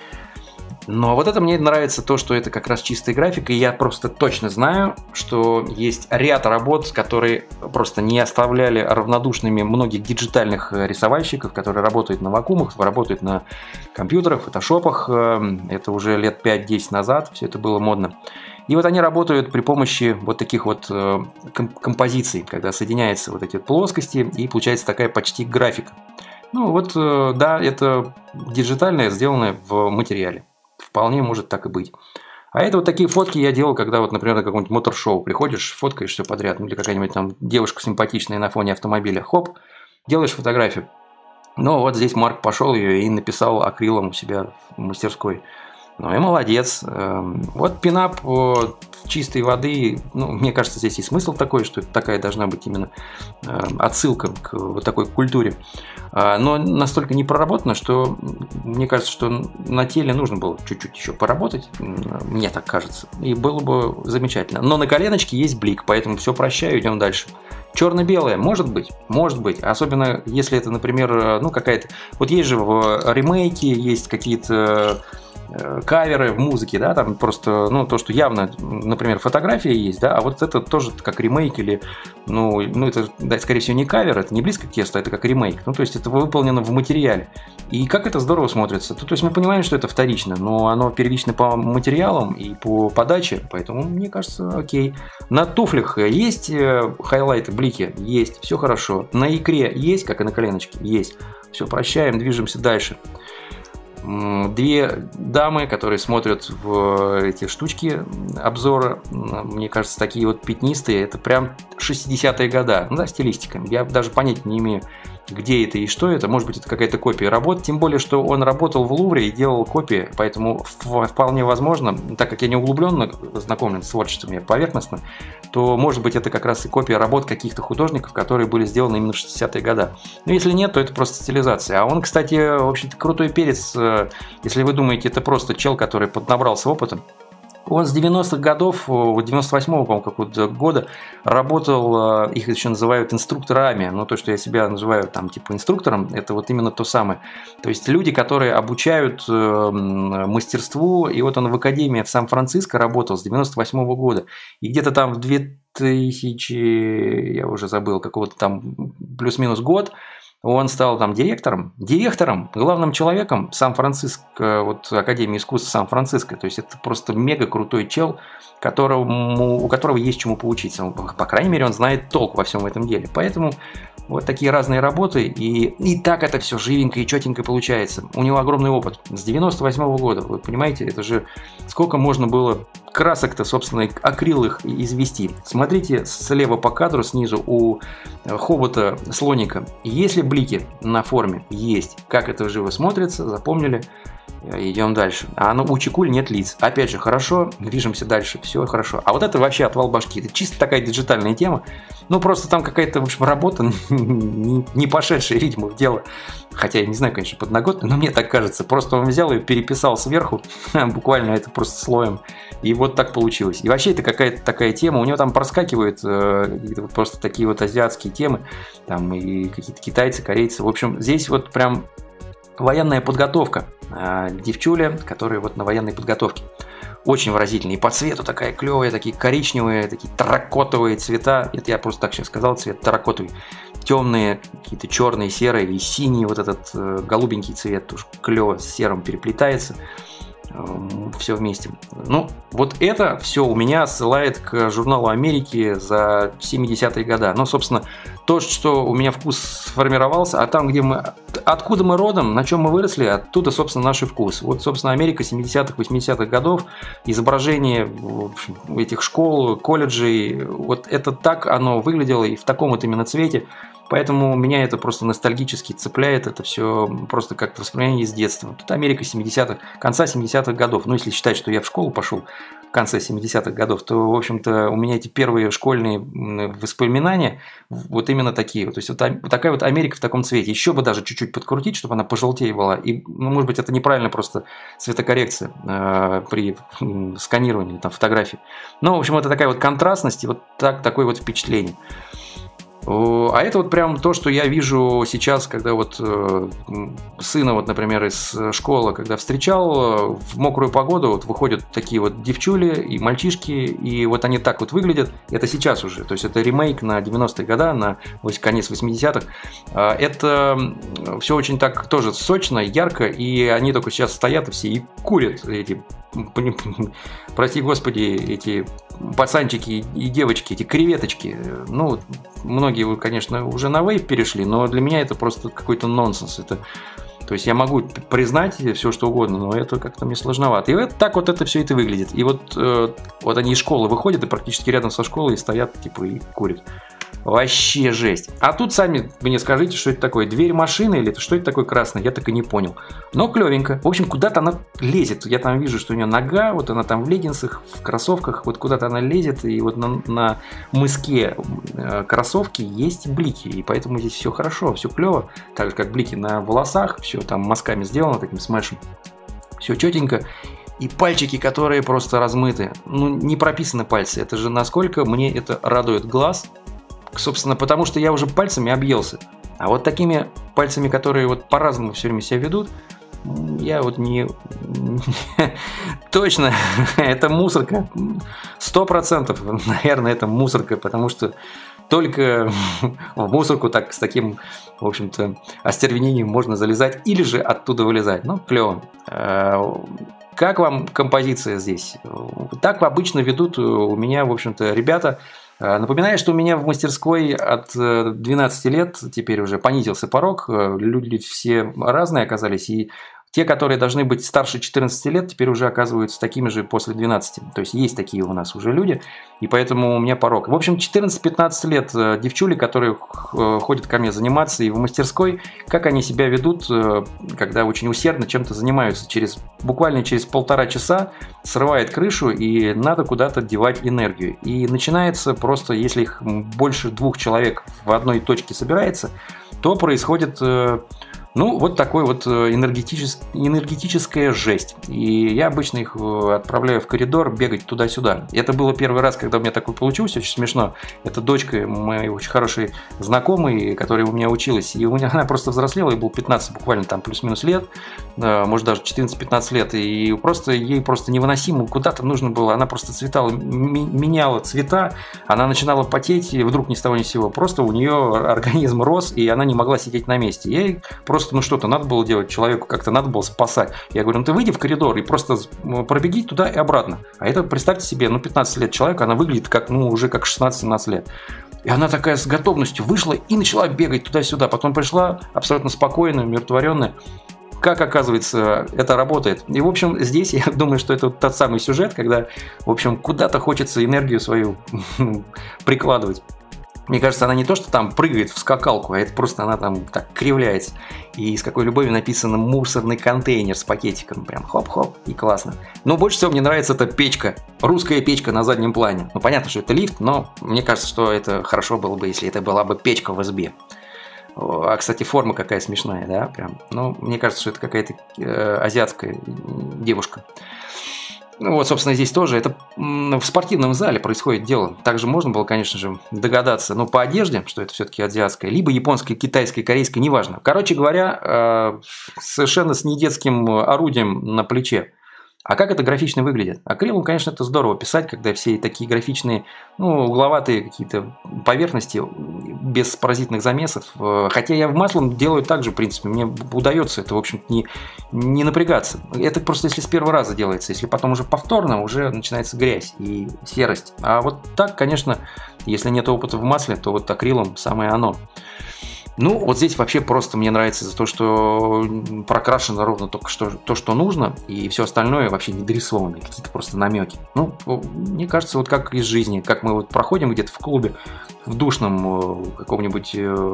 Но вот это мне нравится, то, что это как раз чистая графика, и я просто точно знаю, что есть ряд работ, которые просто не оставляли равнодушными многих диджитальных рисовальщиков, которые работают на вакуумах, работают на компьютерах, фотошопах. Это уже лет пять-десять назад все это было модно. И вот они работают при помощи вот таких вот композиций, когда соединяются вот эти плоскости, и получается такая почти графика. Ну вот, да, это диджитальное, сделанное в материале. Вполне может так и быть. А это вот такие фотки я делал, когда вот, например, на какое-нибудь мотор-шоу приходишь, фоткаешь все подряд, ну или какая-нибудь там девушка симпатичная на фоне автомобиля, хоп, делаешь фотографию. Ну вот здесь Марк пошел ее и написал акрилом у себя в мастерской. Ну и молодец. Вот пинап чистой воды, ну, мне кажется, здесь и смысл такой, что это такая должна быть именно отсылка к вот такой культуре. Но настолько не проработано, что мне кажется, что на теле нужно было чуть-чуть еще поработать, мне так кажется, и было бы замечательно. Но на коленочке есть блик, поэтому все прощаю, идем дальше. Черно-белое, может быть, может быть, особенно если это, например, ну какая-то, вот есть же в ремейке, есть какие-то каверы в музыке, да, там просто, ну, то, что явно, например, фотография есть, да, а вот это тоже как ремейк или, ну, ну это, да, скорее всего, не кавер, это не близко к тексту, это как ремейк, ну, то есть это выполнено в материале. И как это здорово смотрится. То, то есть мы понимаем, что это вторично, но оно первично по материалам и по подаче, поэтому, мне кажется, окей. На туфлях есть хайлайты, блики? Есть, все хорошо. На икре есть, как и на коленочке? Есть. Все, прощаем, движемся дальше. Две дамы, которые смотрят в эти штучки обзора, мне кажется, такие вот пятнистые, это прям шестидесятые годы, ну да, стилистика. Я даже понятия не имею, где это и что это, может быть, это какая-то копия работ, тем более, что он работал в Лувре и делал копии, поэтому вполне возможно, так как я не углубленно знакомлен с творчеством, я поверхностно, то, может быть, это как раз и копия работ каких-то художников, которые были сделаны именно в шестидесятые годы. Но если нет, то это просто стилизация. А он, кстати, в общем-то, крутой перец, если вы думаете, это просто чел, который поднабрался опытом. Он с девяностых годов, девяносто восьмого, по-моему, какого-то года работал, их еще называют инструкторами, но то, что я себя называю там типа инструктором, это вот именно то самое. То есть люди, которые обучают мастерству, и вот он в академии в Сан-Франциско работал с девяносто восьмого года, и где-то там в две тысячи, я уже забыл, какого-то там плюс-минус год, он стал там директором, директором, главным человеком Сан-Франциско, вот Академии искусств Сан-Франциско. То есть это просто мега крутой чел, которому, у которого есть чему поучиться. По крайней мере, он знает толк во всем этом деле. Поэтому вот такие разные работы, и, и так это все живенько и четенько получается. У него огромный опыт. С девяносто восьмого года, вы понимаете, это же сколько можно было красок-то, собственно, акриловых извести. Смотрите слева по кадру, снизу у хобота слоника. Есть ли блики на форме? Есть. Как это живо смотрится, запомнили? Идем дальше. А ну, у чекуль нет лиц. Опять же, хорошо, движемся дальше, все хорошо. А вот это вообще отвал башки. Это чисто такая диджитальная тема. Ну, просто там какая-то, в общем, работа, не пошедшая, видимо, в дело. Хотя я не знаю, конечно, подноготная, но мне так кажется. Просто он взял и переписал сверху, буквально это просто слоем. И вот так получилось. И вообще это какая-то такая тема. У него там проскакивают э, просто такие вот азиатские темы. Там и какие-то китайцы, корейцы. В общем, здесь вот прям военная подготовка. Девчуля, которая вот на военной подготовке. Очень выразительная. И по цвету такая клевая, такие коричневые, такие таракотовые цвета. Это я просто так сейчас сказал, цвет таракотовый. Темные, какие-то черные, серые и синие. Вот этот э, голубенький цвет тоже клево с серым переплетается. Все вместе. Ну, вот это все у меня ссылает к журналу Америки за семидесятые годы. Ну, собственно, то, что у меня вкус сформировался, а там, где мы, откуда мы родом, на чем мы выросли, оттуда, собственно, наш вкус. Вот, собственно, Америка семидесятых, восьмидесятых годов, изображение этих школ, колледжей, вот это так оно выглядело и в таком вот именно цвете. Поэтому меня это просто ностальгически цепляет, это все просто как воспоминание из детства. Тут Америка семидесятых, конца семидесятых годов. Ну, если считать, что я в школу пошел в конце семидесятых годов, то, в общем-то, у меня эти первые школьные воспоминания вот именно такие. То есть вот такая вот Америка в таком цвете. Еще бы даже чуть-чуть подкрутить, чтобы она пожелтее была. И, ну, может быть, это неправильно просто цветокоррекция э, при сканировании там, фотографий. Но, в общем, это такая вот контрастность и вот так, такое вот впечатление. А это вот прям то, что я вижу сейчас, когда вот э, сына, вот, например, из школы, когда встречал, в мокрую погоду вот выходят такие вот девчули и мальчишки, и вот они так вот выглядят. Это сейчас уже, то есть это ремейк на девяностые годы, на конец восьмидесятых. Это все очень так тоже сочно, ярко, и они только сейчас стоят и все и курят эти, прости господи, эти пацанчики и девочки, эти креветочки, ну, многие, конечно, уже на вейп перешли, но для меня это просто какой-то нонсенс. Это, то есть я могу признать все, что угодно, но это как-то мне сложновато. И вот так вот это все это выглядит. И вот, вот они из школы выходят и практически рядом со школой стоят, типа, и курят. Вообще жесть. А тут сами мне скажите, что это такое. Дверь машины или это что это такое красное? Я так и не понял. Но клевенько. В общем, куда-то она лезет. Я там вижу, что у нее нога, вот она там в леггинсах, в кроссовках, вот куда-то она лезет. И вот на, на мыске кроссовки есть блики. И поэтому здесь все хорошо, все клево. Так же, как блики на волосах. Все там мазками сделано, таким смешем. Все четенько. И пальчики, которые просто размыты. Ну, не прописаны пальцы. Это же насколько мне это радует глаз. Собственно, потому что я уже пальцами объелся. А вот такими пальцами, которые вот по-разному все время себя ведут, я вот не... Точно, это мусорка. Сто процентов, наверное, это мусорка, потому что только в мусорку так с таким, в общем-то, остервенением можно залезать или же оттуда вылезать. Ну, клево. Как вам композиция здесь? Так обычно ведут у меня, в общем-то, ребята. Напоминаю, что у меня в мастерской от двенадцати лет теперь уже понизился порог. Люди все разные оказались. И те, которые должны быть старше четырнадцати лет, теперь уже оказываются такими же после двенадцати. То есть есть такие у нас уже люди. И поэтому у меня порог. В общем, четырнадцать-пятнадцать лет девчули, которые ходят ко мне заниматься и в мастерской, как они себя ведут, когда очень усердно чем-то занимаются. Через, буквально через полтора часа срывает крышу, и надо куда-то девать энергию. И начинается просто, если их больше двух человек в одной точке собирается, то происходит... Ну, вот такой вот энергетичес... энергетическая жесть. И я обычно их отправляю в коридор бегать туда-сюда. Это было первый раз, когда у меня такое получилось, очень смешно. Это дочка моей очень хорошей знакомой, которая у меня училась. И у меня она просто взрослела, ей было пятнадцать буквально там плюс-минус лет, может даже четырнадцать-пятнадцать лет. И просто ей просто невыносимо куда-то нужно было. Она просто цветала, меняла цвета, она начинала потеть, и вдруг ни с того ни с сего. Просто у нее организм рос, и она не могла сидеть на месте. Я ей просто ну что-то надо было делать, человеку как-то надо было спасать. Я говорю, ну ты выйди в коридор и просто пробеги туда и обратно. А это, представьте себе, ну пятнадцать лет человека, она выглядит как, ну уже как шестнадцать-семнадцать лет. И она такая с готовностью вышла и начала бегать туда-сюда. Потом пришла абсолютно спокойная, умиротворенная. Как оказывается, это работает. И, в общем, здесь я думаю, что это вот тот самый сюжет, когда, в общем, куда-то хочется энергию свою прикладывать. Мне кажется, она не то, что там прыгает в скакалку, а это просто она там так кривляется. И с какой любовью написано «мусорный контейнер» с пакетиком. Прям хоп-хоп, и классно. Но больше всего мне нравится эта печка. Русская печка на заднем плане. Ну, понятно, что это лифт, но мне кажется, что это хорошо было бы, если это была бы печка в избе. А, кстати, форма какая смешная, да? Прям. Ну, мне кажется, что это какая-то э, азиатская девушка. Ну вот, собственно, здесь тоже это в спортивном зале происходит дело. Также можно было, конечно же, догадаться, но по одежде, что это все-таки азиатская, либо японская, китайская, корейская, неважно. Короче говоря, совершенно с недетским орудием на плече. А как это графично выглядит? Акрилом, конечно, это здорово писать, когда все такие графичные, ну, угловатые какие-то поверхности, без паразитных замесов. Хотя я в маслом делаю так же, в принципе, мне удается это, в общем, не, не напрягаться. Это просто если с первого раза делается, если потом уже повторно, уже начинается грязь и серость. А вот так, конечно, если нет опыта в масле, то вот акрилом самое оно. Ну, вот здесь вообще просто мне нравится за то, что прокрашено ровно только что, то, что нужно, и все остальное вообще не дорисовано, какие-то просто намеки. Ну, мне кажется, вот как из жизни, как мы вот проходим где-то в клубе, в душном каком-нибудь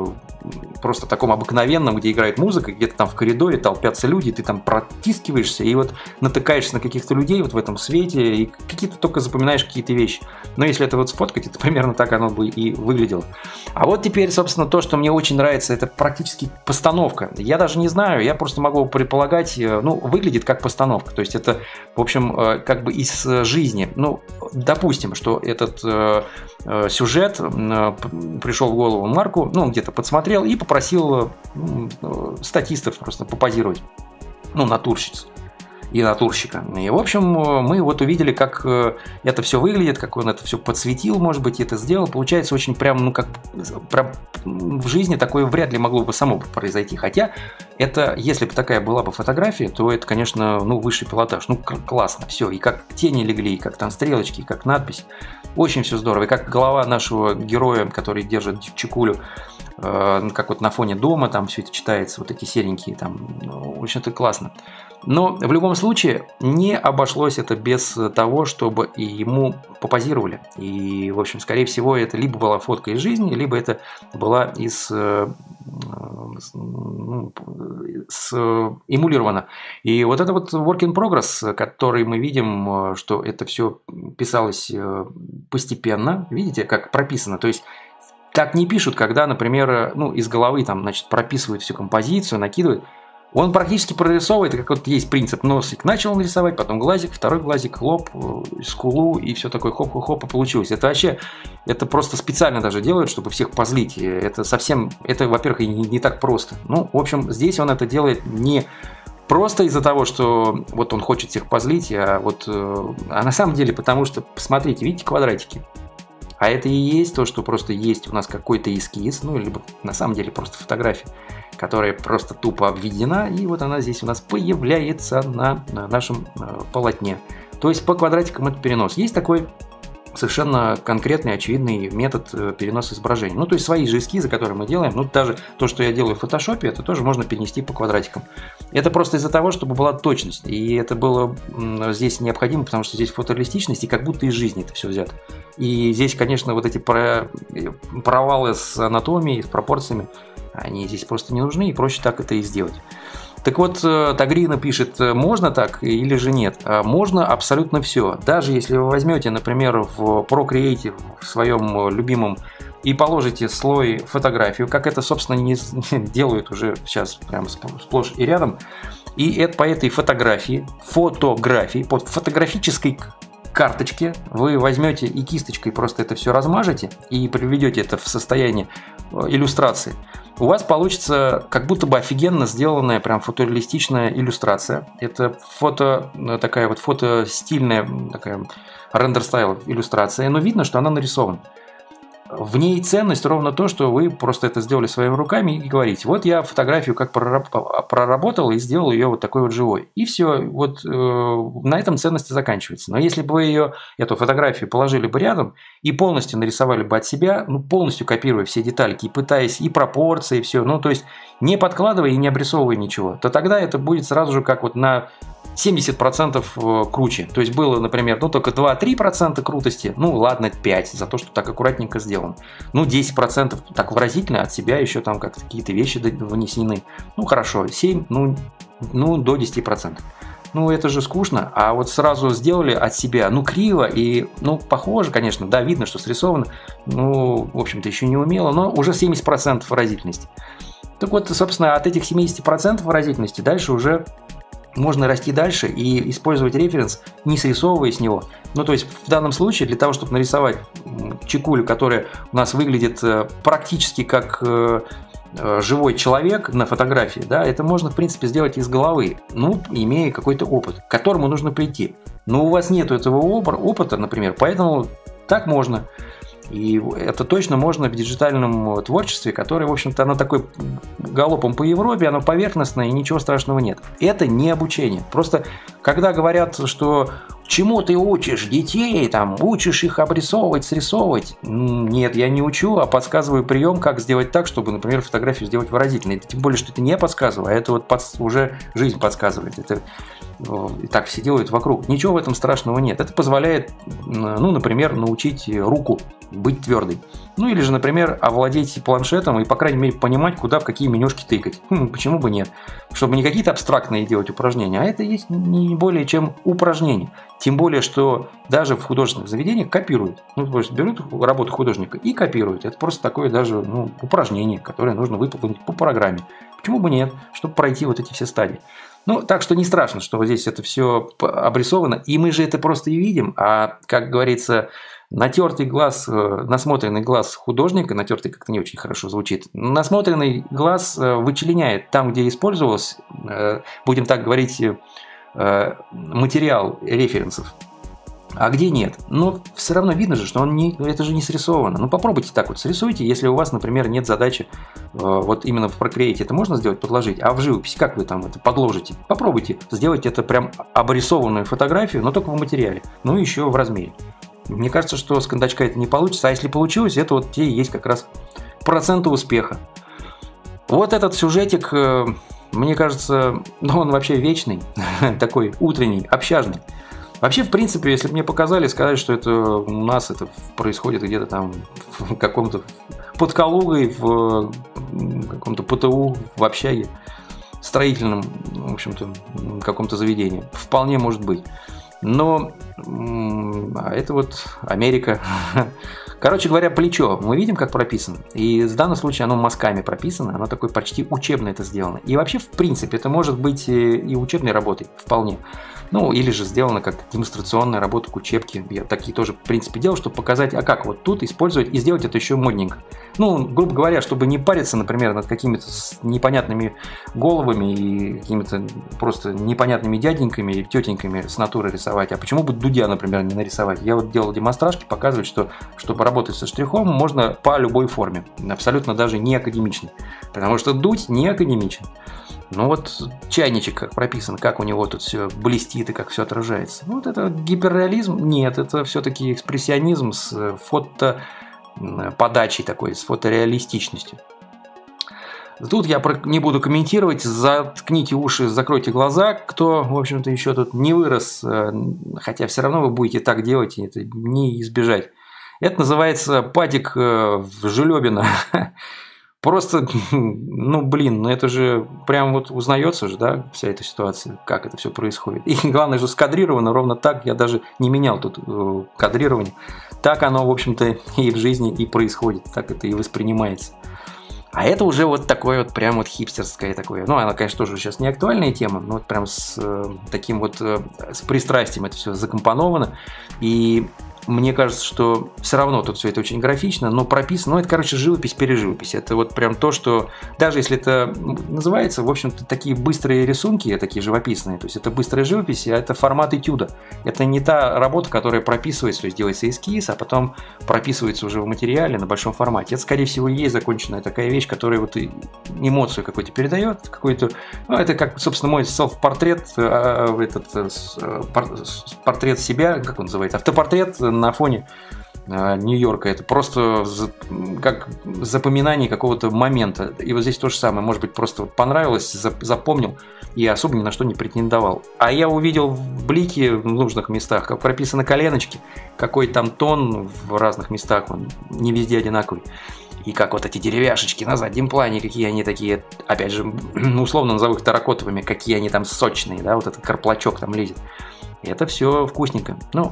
просто таком обыкновенном, где играет музыка, где-то там в коридоре толпятся люди, ты там протискиваешься и вот натыкаешься на каких-то людей вот в этом свете, и какие-то только запоминаешь какие-то вещи. Но если это вот сфоткать, это примерно так оно бы и выглядело. А вот теперь, собственно, то, что мне очень нравится, это практически постановка. Я даже не знаю, я просто могу предполагать, ну, выглядит как постановка. То есть это, в общем, как бы из жизни. Ну, допустим, что этот э, сюжет э, пришел в голову Марку, ну, где-то подсмотрел и попросил э, статистов просто попозировать, ну, натурщиц. и натурщика. И, в общем, мы вот увидели, как это все выглядит, как он это все подсветил, может быть, это сделал. Получается очень прям, ну, как прям в жизни такое вряд ли могло бы само произойти. Хотя это, если бы такая была бы фотография, то это, конечно, ну, высший пилотаж. Ну, классно, все. И как тени легли, и как там стрелочки, и как надпись. Очень все здорово. И как голова нашего героя, который держит чекулю, как вот на фоне дома, там все это читается, вот эти серенькие, там, ну, в общем-то, классно. Но в любом случае не обошлось это без того, чтобы и ему попозировали. И, в общем, скорее всего, это либо была фотка из жизни, либо это была из ну, с, эмулирована. И вот это вот work in progress, который мы видим, что это все писалось постепенно. Видите, как прописано? То есть так не пишут, когда, например, ну, из головы там, значит, прописывают всю композицию, накидывают. Он практически прорисовывает, как вот есть принцип: носик начал нарисовать, потом глазик, второй глазик, лоб, скулу и все такое, хоп-хоп-хоп, и получилось. Это вообще, это просто специально даже делают, чтобы всех позлить. Это совсем, это, во-первых, не, не так просто. Ну, в общем, здесь он это делает не просто из-за того, что вот он хочет всех позлить, а вот, а на самом деле, потому что, посмотрите, видите квадратики? А это и есть то, что просто есть у нас какой-то эскиз, ну, либо на самом деле просто фотография, которая просто тупо обведена, и вот она здесь у нас появляется на, на нашем полотне. То есть по квадратикам это перенос. Есть такой совершенно конкретный, очевидный метод переноса изображений. Ну, то есть свои же эскизы, которые мы делаем, ну, даже то, что я делаю в фотошопе, это тоже можно перенести по квадратикам. Это просто из-за того, чтобы была точность. И это было здесь необходимо, потому что здесь фотореалистичность, и как будто из жизни это все взято. И здесь, конечно, вот эти провалы с анатомией, с пропорциями, они здесь просто не нужны, и проще так это и сделать. Так вот, Тагрина пишет, можно так или же нет? Можно абсолютно все. Даже если вы возьмете, например, в Procreate, в своем любимом, и положите слой фотографию, как это, собственно, не делают уже сейчас прям сплошь и рядом, и это по этой фотографии, фотографии, под фотографической карточке вы возьмете и кисточкой просто это все размажете и приведете это в состояние иллюстрации, у вас получится как будто бы офигенно сделанная прям фотореалистичная иллюстрация. Это фото, такая вот фотостильная такая рендер-стайл иллюстрация, но видно, что она нарисована. В ней ценность ровно то, что вы просто это сделали своими руками и говорите: вот я фотографию как проработал и сделал ее вот такой вот живой. И все, вот э, на этом ценности заканчивается. Но если бы вы ее, эту фотографию положили бы рядом и полностью нарисовали бы от себя, ну полностью копируя все детальки и пытаясь и пропорции, и все, ну то есть не подкладывая и не обрисовывая ничего, то тогда это будет сразу же как вот на семьдесят процентов круче. То есть было, например, ну только два-три процента крутости, ну ладно, пять за то, что так аккуратненько сделано. Ну десять процентов так выразительно от себя еще там как-то какие-то вещи внесены. Ну хорошо, семь, ну, ну до десяти процентов. Ну это же скучно, а вот сразу сделали от себя, ну криво и, ну похоже, конечно, да, видно, что срисовано, ну в общем-то еще не умело, но уже семьдесят процентов выразительности. Так вот, собственно, от этих семидесяти процентов выразительности дальше уже можно расти дальше и использовать референс, не срисовывая с него. Ну, то есть, в данном случае, для того, чтобы нарисовать чекулю, которая у нас выглядит практически как живой человек на фотографии, да, это можно, в принципе, сделать из головы, ну, имея какой-то опыт, к которому нужно прийти. Но у вас нет этого опыта, например, поэтому так можно. И это точно можно в диджитальном творчестве, которое, в общем-то, оно такое галопом по Европе, оно поверхностное, и ничего страшного нет. Это не обучение. Просто, когда говорят, что чему ты учишь детей, там, учишь их обрисовывать, срисовывать, нет, я не учу, а подсказываю прием, как сделать так, чтобы, например, фотографию сделать выразительной. Тем более, что это не подсказываю, а это вот под... уже жизнь подсказывает. Это и так все делают вокруг. Ничего в этом страшного нет. Это позволяет, ну, например, научить руку быть твердой. Ну, или же, например, овладеть планшетом и, по крайней мере, понимать, куда в какие менюшки тыкать. Хм, почему бы нет? Чтобы не какие-то абстрактные делать упражнения, а это есть не более чем упражнения. Тем более, что даже в художественных заведениях копируют. Ну, то есть берут работу художника и копируют. Это просто такое даже, ну, упражнение, которое нужно выполнить по программе. Почему бы нет? Чтобы пройти вот эти все стадии. Ну, так что не страшно, что вот здесь это все обрисовано, и мы же это просто и видим, а, как говорится, натертый глаз, насмотренный глаз художника, натертый как-то не очень хорошо звучит, насмотренный глаз вычленяет там, где использовалось, будем так говорить, э, материал референсов, а где нет. Но все равно видно же, что он не, это же не срисовано. Ну попробуйте так вот, срисуйте, если у вас, например, нет задачи, э, вот именно в Procreate это можно сделать, подложить, а в живописи как вы там это подложите? Попробуйте сделать это прям обрисованную фотографию, но только в материале, ну и еще в размере. Мне кажется, что с кондачка это не получится, а если получилось, это вот те и есть как раз проценты успеха. Вот этот сюжетик, э, мне кажется, ну он вообще вечный, такой утренний, общажный. Вообще, в принципе, если бы мне показали, сказать, что это у нас это происходит где-то там в каком-то под Калугой, в каком-то ПТУ, в общаге, строительном, в общем-то, каком-то заведении, вполне может быть. Но а это вот Америка. Короче говоря, плечо мы видим, как прописано. И в данном случае оно мазками прописано, оно такое почти учебно это сделано. И вообще, в принципе, это может быть и учебной работой, вполне. Ну, или же сделано как демонстрационная работа к учебке. Я такие тоже, в принципе, делал, чтобы показать, а как вот тут использовать и сделать это еще модненько. Ну, грубо говоря, чтобы не париться, например, над какими-то непонятными головами и какими-то просто непонятными дяденьками или тетеньками с натуры рисовать. А почему бы Дудя, например, не нарисовать? Я вот делал демонстражки, показывать, что чтобы работать со штрихом, можно по любой форме. Абсолютно даже не академичный. Потому что Дудь не академичен. Ну вот чайничек как прописан, как у него тут все блестит и как все отражается. Вот это гиперреализм? Нет, это все-таки экспрессионизм с фотоподачей такой, с фотореалистичностью. Тут я не буду комментировать, заткните уши, закройте глаза, кто, в общем-то, еще тут не вырос, хотя все равно вы будете так делать, и это не избежать. Это называется падик в Жулебино. Просто, ну блин, ну это же прям вот узнается же, да, вся эта ситуация, как это все происходит. И главное же скадрировано ровно так, я даже не менял тут э, кадрирование. Так оно, в общем-то, и в жизни и происходит, так это и воспринимается. А это уже вот такое вот прям вот хипстерское такое. Ну, она, конечно, тоже сейчас не актуальная тема, но вот прям с э, таким вот, э, с пристрастием это все закомпоновано. И мне кажется, что все равно тут все это очень графично, но прописано, ну это, короче, живопись-переживопись. Это вот прям то, что даже если это называется, в общем-то, такие быстрые рисунки, такие живописные, то есть это быстрая живопись, а это формат этюда. Это не та работа, которая прописывается, то есть делается эскиз, а потом прописывается уже в материале на большом формате. Это, скорее всего, и есть законченная такая вещь, которая вот эмоцию какую-то передает, какой-то, ну, это как, собственно, мой селф-портрет, этот портрет себя, как он называется, автопортрет на фоне Нью-Йорка. Это просто как запоминание какого-то момента. И вот здесь то же самое. Может быть, просто понравилось, запомнил и особо ни на что не претендовал. А я увидел в блике в нужных местах, как прописаны коленочки, какой там тон в разных местах, он не везде одинаковый. И как вот эти деревяшечки на заднем плане, какие они такие, опять же, условно назову их терракотовыми, какие они там сочные, да, вот этот карплачок там лезет. И это все вкусненько. Ну,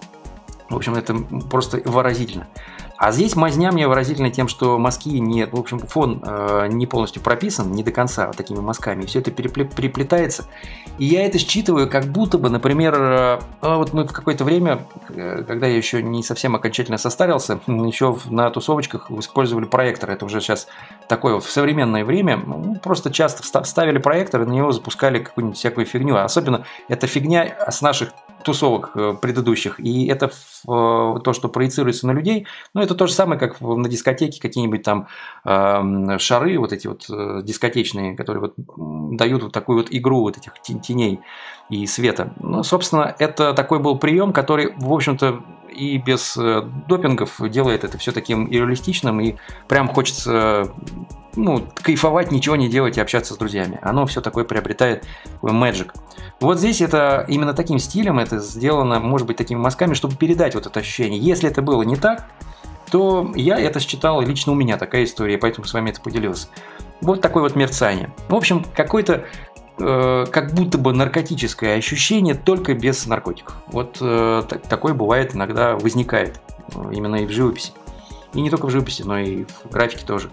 в общем, это просто выразительно. А здесь мазня мне выразительна тем, что мазки не, в общем, фон э, не полностью прописан, не до конца вот такими мазками, и все это переплетается. И я это считываю, как будто бы, например, э, вот мы в какое-то время, э, когда я еще не совсем окончательно состарился, еще на тусовочках использовали проектор. Это уже сейчас такое в современное время. Ну, просто часто вставили проектор и на него запускали какую-нибудь всякую фигню. Особенно эта фигня с наших тусовок предыдущих, и это то, что проецируется на людей, ну, это то же самое, как на дискотеке какие-нибудь там э, шары, вот эти вот дискотечные, которые вот дают вот такую вот игру вот этих теней и света. Ну, собственно, это такой был прием, который, в общем-то, и без допингов делает это все таким и реалистичным, и прям хочется, ну, кайфовать, ничего не делать и общаться с друзьями. Оно все такое приобретает такой magic. Вот здесь это именно таким стилем это сделано, может быть, такими мазками, чтобы передать вот это ощущение. Если это было не так, то я это считал, лично у меня такая история, поэтому с вами это поделился. Вот такое вот мерцание. В общем, какой-то э, как будто бы наркотическое ощущение, только без наркотиков. Вот э, так, такое бывает иногда, возникает именно и в живописи. И не только в живописи, но и в графике тоже.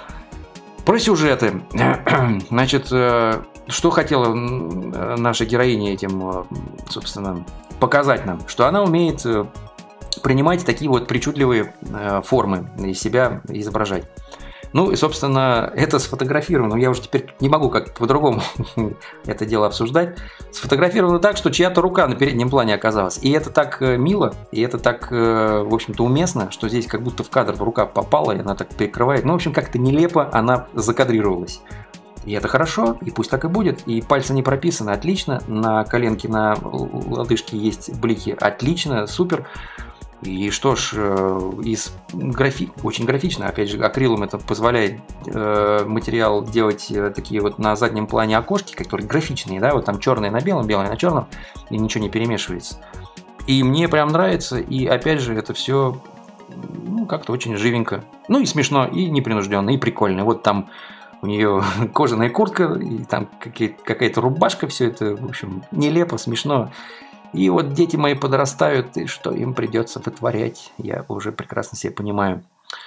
Про сюжеты. Значит, что хотела наша героиня этим, собственно, показать нам? Что она умеет принимать такие вот причудливые формы и себя изображать. Ну и, собственно, это сфотографировано. Я уже теперь не могу как по-другому это дело обсуждать. Сфотографировано так, что чья-то рука на переднем плане оказалась. И это так мило, и это так, в общем-то, уместно, что здесь как будто в кадр рука попала, и она так перекрывает. Ну, в общем, как-то нелепо она закадрировалась. И это хорошо, и пусть так и будет. И пальцы не прописаны, отлично. На коленке, на лодыжке есть блики, отлично, супер. И что ж, из графи... очень графично, опять же, акрилом это позволяет э, материал делать такие вот на заднем плане окошки, которые графичные, да, вот там черное на белом, белое на черном, и ничего не перемешивается. И мне прям нравится, и опять же, это все ну, как-то очень живенько. Ну и смешно, и непринужденно, и прикольно. Вот там у нее кожаная куртка, и там какая-то рубашка, все это, в общем, нелепо, смешно. И вот дети мои подрастают, и что им придется вытворять, я уже прекрасно себе понимаю.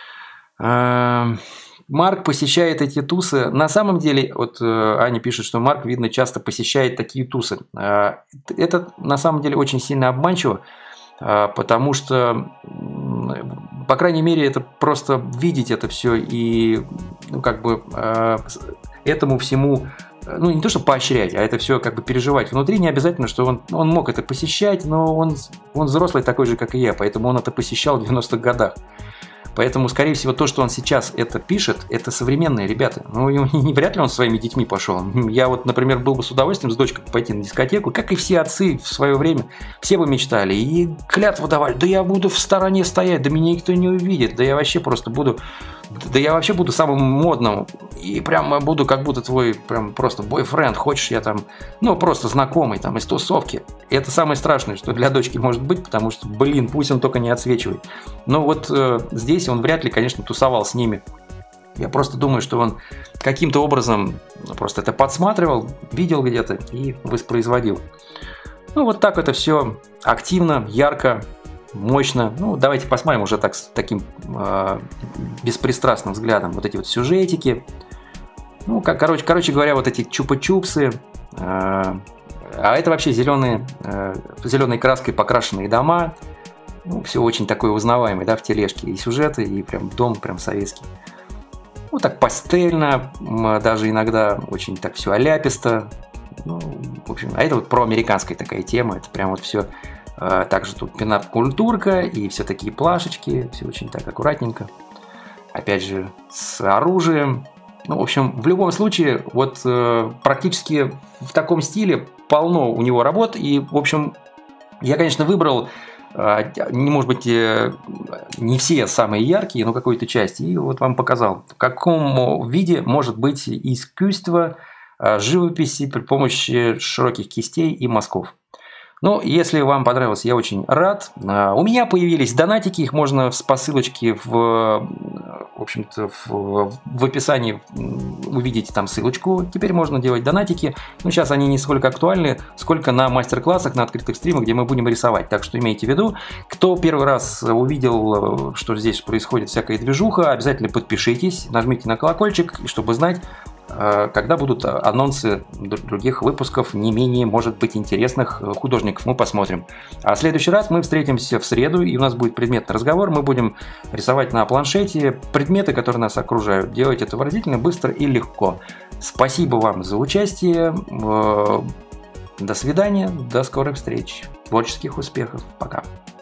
Марк посещает эти тусы. На самом деле, вот Аня пишет, что Марк, видно, часто посещает такие тусы. Это на самом деле очень сильно обманчиво, потому что, по крайней мере, это просто видеть это все и, ну, как бы этому всему, ну, не то, что поощрять, а это все как бы переживать внутри. Не обязательно, что он, он мог это посещать, но он, он взрослый такой же, как и я, поэтому он это посещал в девяностых годах. Поэтому, скорее всего, то, что он сейчас это пишет, это современные ребята. Ну, не вряд ли он со своими детьми пошел. Я вот, например, был бы с удовольствием с дочкой пойти на дискотеку, как и все отцы в свое время. Все бы мечтали и клятву давали. Да я буду в стороне стоять, да меня никто не увидит, да я вообще просто буду... Да я вообще буду самым модным. И прям буду как будто твой прям просто бойфренд. Хочешь, я там, ну, просто знакомый там из тусовки. И это самое страшное, что для дочки может быть, потому что, блин, пусть он только не отсвечивает. Но вот э, здесь он вряд ли, конечно, тусовал с ними. Я просто думаю, что он каким-то образом просто это подсматривал, видел где-то и воспроизводил. Ну, вот так это все активно, ярко, мощно. Ну, давайте посмотрим уже так, с таким э, беспристрастным взглядом. Вот эти вот сюжетики. Ну, как, короче, короче говоря, вот эти чупа-чупсы. Э, а это вообще зеленые, э, зеленой краской покрашенные дома. Ну, все очень такое узнаваемое, да, в тележке. И сюжеты, и прям дом прям советский. Ну, так пастельно, даже иногда очень так все аляписто. Ну, в общем, а это вот проамериканская такая тема. Это прям вот все... Также тут пинап-культурка и все такие плашечки, все очень так аккуратненько. Опять же, с оружием. Ну, в общем, в любом случае, вот э, практически в таком стиле полно у него работ. И, в общем, я, конечно, выбрал, э, не может быть, э, не все самые яркие, но какую-то часть. И вот вам показал, в каком виде может быть искусство э, живописи при помощи широких кистей и мазков. Ну, если вам понравилось, я очень рад. У меня появились донатики, их можно по ссылочке в, в общем-то, в, в описании увидеть там ссылочку. Теперь можно делать донатики. Но сейчас они не сколько актуальны, сколько на мастер-классах, на открытых стримах, где мы будем рисовать. Так что имейте в виду, кто первый раз увидел, что здесь происходит всякая движуха, обязательно подпишитесь, нажмите на колокольчик, чтобы знать, когда будут анонсы других выпусков, не менее, может быть, интересных художников. Мы посмотрим. А в следующий раз мы встретимся в среду, и у нас будет предметный разговор. Мы будем рисовать на планшете предметы, которые нас окружают. Делать это выразительно, быстро и легко. Спасибо вам за участие. До свидания, до скорых встреч. Творческих успехов. Пока.